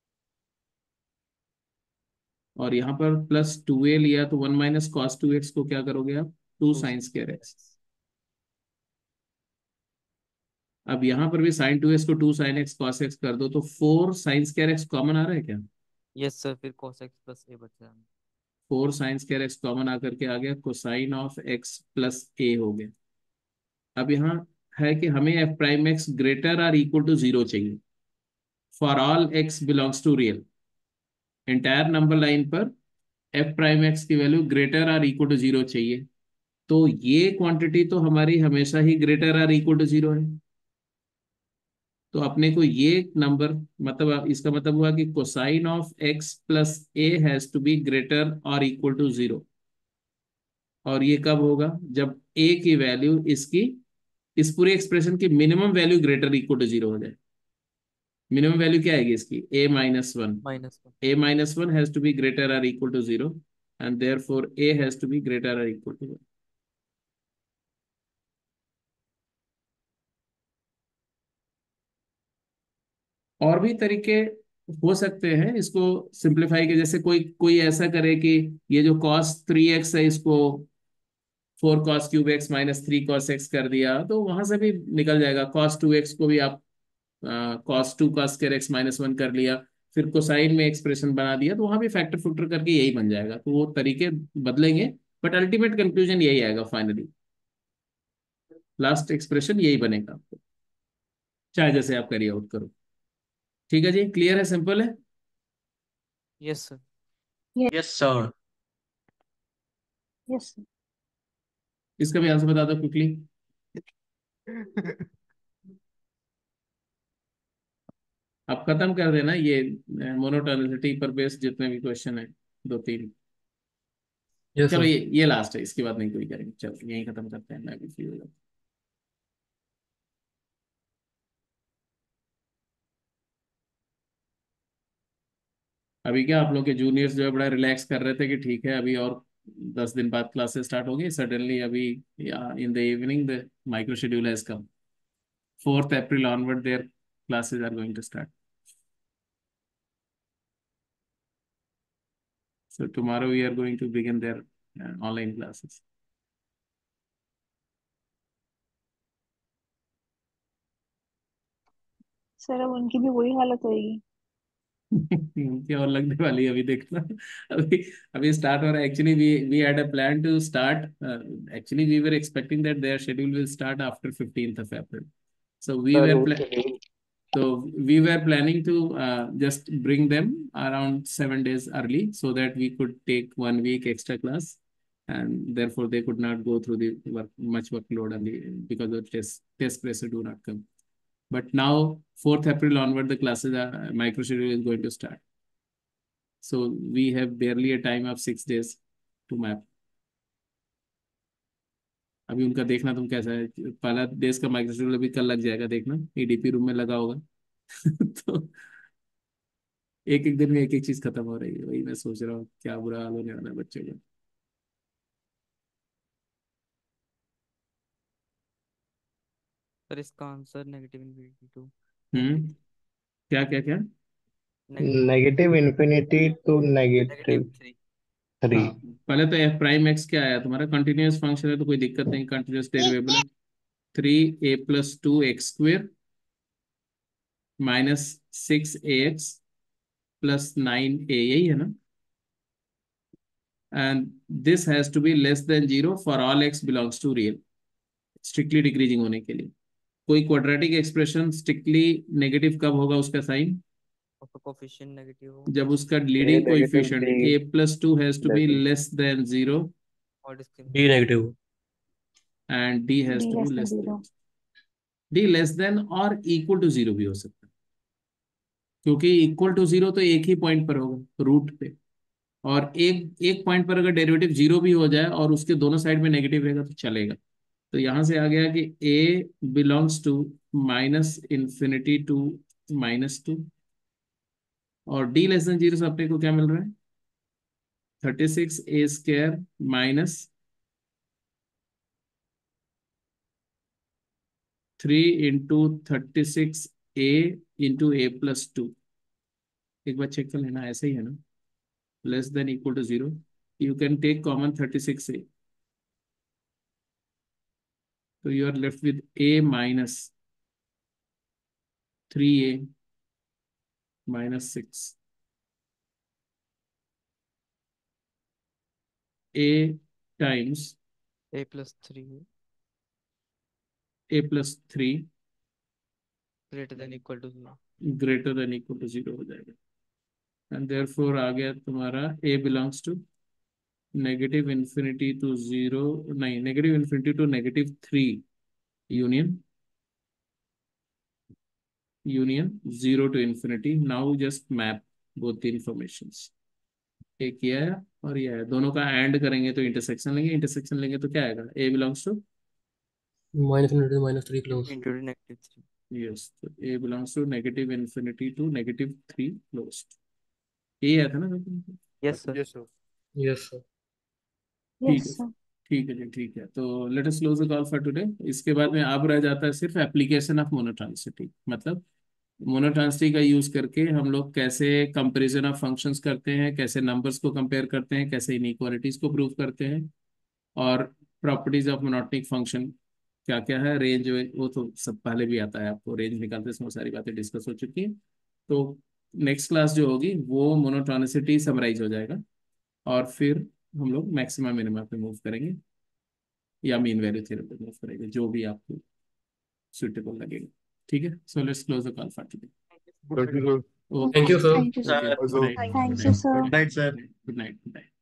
और यहाँ पर प्लस टू ए लिया तो one minus cos two x को क्या करोगे आप? Two two sine sine square two x. X. अब यहाँ पर भी साइन टू एक्स को to sine x cos x कर दो तो four sine square x common आ रहा है क्या? यस सर फिर cos x प्लस ए बच जाएगा। Four sine square x common आकर के आ गया, cosine of x plus a हो गया. अब यहाँ है कि हमें एफ प्राइम एक्स ग्रेटर और इक्वल टू जीरो चाहिए for all x belongs to real. Entire number line पर एफ प्राइम एक्स की वैल्यू ग्रेटर और इक्वल टू जीरो चाहिए. तो ये क्वांटिटी तो हमारी हमेशा ही ग्रेटर और इक्वल टू जीरो है. तो अपने को ये नंबर, मतलब इसका मतलब हुआ कि cosine of x plus a has to be greater और इक्वल टू जीरो. और ये कब होगा? जब ए की वैल्यू इसकी, इस पूरे एक्सप्रेशन की minimum value greater equal to zero हो जाए. मिनिमम वैल्यू क्या आएगी इसकी? A minus one. Minus one. A minus one has to be greater और equal to zero, and there four a has to be greater और equal to one. और भी तरीके हो सकते हैं इसको सिंप्लीफाई के. जैसे कोई कोई ऐसा करे कि ये जो कॉस थ्री एक्स है इसको four cos cube x minus three cos x कर दिया, तो वहां से भी निकल जाएगा. कॉस टू एक्स को भी आप cos two cos square x minus one कर लिया, फिर कोसाइन में एक्सप्रेशन बना दिया, तो वहां भी फैक्टर फुक्टर करके यही बन जाएगा. तो वो तरीके बदलेंगे बट अल्टीमेट कंक्लूजन यही आएगा फाइनली. लास्ट एक्सप्रेशन यही बनेगा आपको, चाहे जैसे आप कैरी आउट करो. ठीक है जी, क्लियर है, सिंपल है. Yes sir. Yes sir. Yes. इसका भी आंसर बता दो क्विकली. आप खत्म कर देना ये मोनोटोनिसिटी पर बेस्ड जितने भी क्वेश्चन है, दो तीन. यस चलो सर। ये ये लास्ट है, इसके बाद नहीं कोई करेंगे. चलो यही खत्म करते हैं, मैं भी फ्री हो जाता हूँ. अभी क्या आप लोग के जूनियर्स जो है बड़ा रिलैक्स कर रहे थे कि ठीक है अभी और दस दिन बाद क्लासेस स्टार्ट होगी. सडनली अभी in the evening the micro schedule has come. Fourth April onward there classes are going to start. So tomorrow we are going to begin their uh, online classes. Sir अब उनकी भी वही हालत होगी। क्या और लगने वाली है अभी देखना। अभी अभी स्टार्ट हो रहा है। Actually we we had a plan to start, actually we were expecting that there schedule will start after fifteenth of April, so we sir were वो प्ला schedule so we were planning to uh, just bring them around seven days early so that we could take one week extra class, and therefore they could not go through the work, much workload on the because of test test pressure do not come. But now fourth April onward the classes are micro schedule is going to start. So we have barely a time of six days to map. अभी उनका देखना तुम कैसा है। पहला देश का micro schedule अभी कल लग जाएगा, देखना ईडीपी रूम में लगा होगा। तो एक एक दिन में एक एक चीज खत्म हो रही है, वही मैं सोच रहा हूँ क्या बुरा हाल होने वाला है बच्चों का। सर इसका answer negative infinity to hmm negative क्या क्या क्या? Negative negative infinity to negative negative three. Three. हाँ, पहले तो एफ प्राइम एक्स क्या आया तुम्हारा? कंटिन्यूअस फंक्शन है तो कोई दिक्कत नहीं, कंटिन्यूअस डेरिवेबल है। Three a plus two x square minus six a x plus nine a, यही है ना? And this has to be less than zero for all x belongs to real, strictly decreasing होने के लिए। कोई quadratic expression strictly negative कब होगा उसका साइन? उसका कोफिशिएंट नेगेटिव हो जब उसका a leading negative coefficient D a plus two has to be less less than zero और discriminant D negative. And D has D to less be than less zero. Then, D less than और equal to zero भी हो सकता है, क्योंकि equal to zero तो एक ही point पर होगा रूट पे, और एक एक पॉइंट पर अगर डेरिवेटिव जीरो भी हो जाए और उसके दोनों साइड में नेगेटिव रहेगा तो चलेगा। तो यहां से आ गया कि a belongs to minus infinity to minus two, और डी लेस देन जीरो से अपने को क्या मिल रहा है? Thirty six a square minus three into thirty six a into a plus two. एक बार चेक कर लेना, ऐसे ही है ना? Less than equal to zero, you can take common thirty six a, तो you are left with a minus three a minus six, A times a plus three a plus three greater than equal to zero. Greater than equal to zero हो जाएगा। And therefore आ गया तुम्हारा a belongs to negative infinity to zero, नहीं negative infinity to negative three union union zero to infinity. Now just map both the informations, एक ये है और ये है, दोनों का एंड करेंगे तो इंटरसेक्शन लेंगे, इंटरसेक्शन लेंगे तो क्या आएगा? A belongs to minus infinity minus three close. Into negative three. Yes, तो a belongs to negative infinity to negative three closed. ये आया था ना? Yes sir. Yes sir. Yes sir. ठीक यस है, सर। ठीक है जी, ठीक है। तो let us close the call for today. इसके बाद में अब रह जाता है सिर्फ एप्लीकेशन ऑफ मोनोटॉनिसिटी, मतलब मोनोटॉनिसिटी का यूज करके हम लोग कैसे कंपैरिजन ऑफ फंक्शंस करते हैं, कैसे नंबर्स को कंपेयर करते हैं, कैसे इनइक्वालिटीज को प्रूव करते हैं, और प्रॉपर्टीज ऑफ मोनोटॉनिक फंक्शन क्या क्या है, रेंज, वो तो सब पहले भी आता है आपको, रेंज निकालते समय सारी बातें डिस्कस हो चुकी हैं। तो नेक्स्ट क्लास जो होगी वो मोनोटॉनिसिटी समराइज हो जाएगा, और फिर हम लोग मैक्सिमम मिनिमम पे मूव करेंगे या मीन वैल्यू थ्योरम पे मूव करेंगे, जो भी आपको सुटेबल लगेगा। ठीक है, so let's close the call for today. Thank you sir. Okay, thank you sir. Okay, good night, thank you sir. Good night sir. Good night, good night.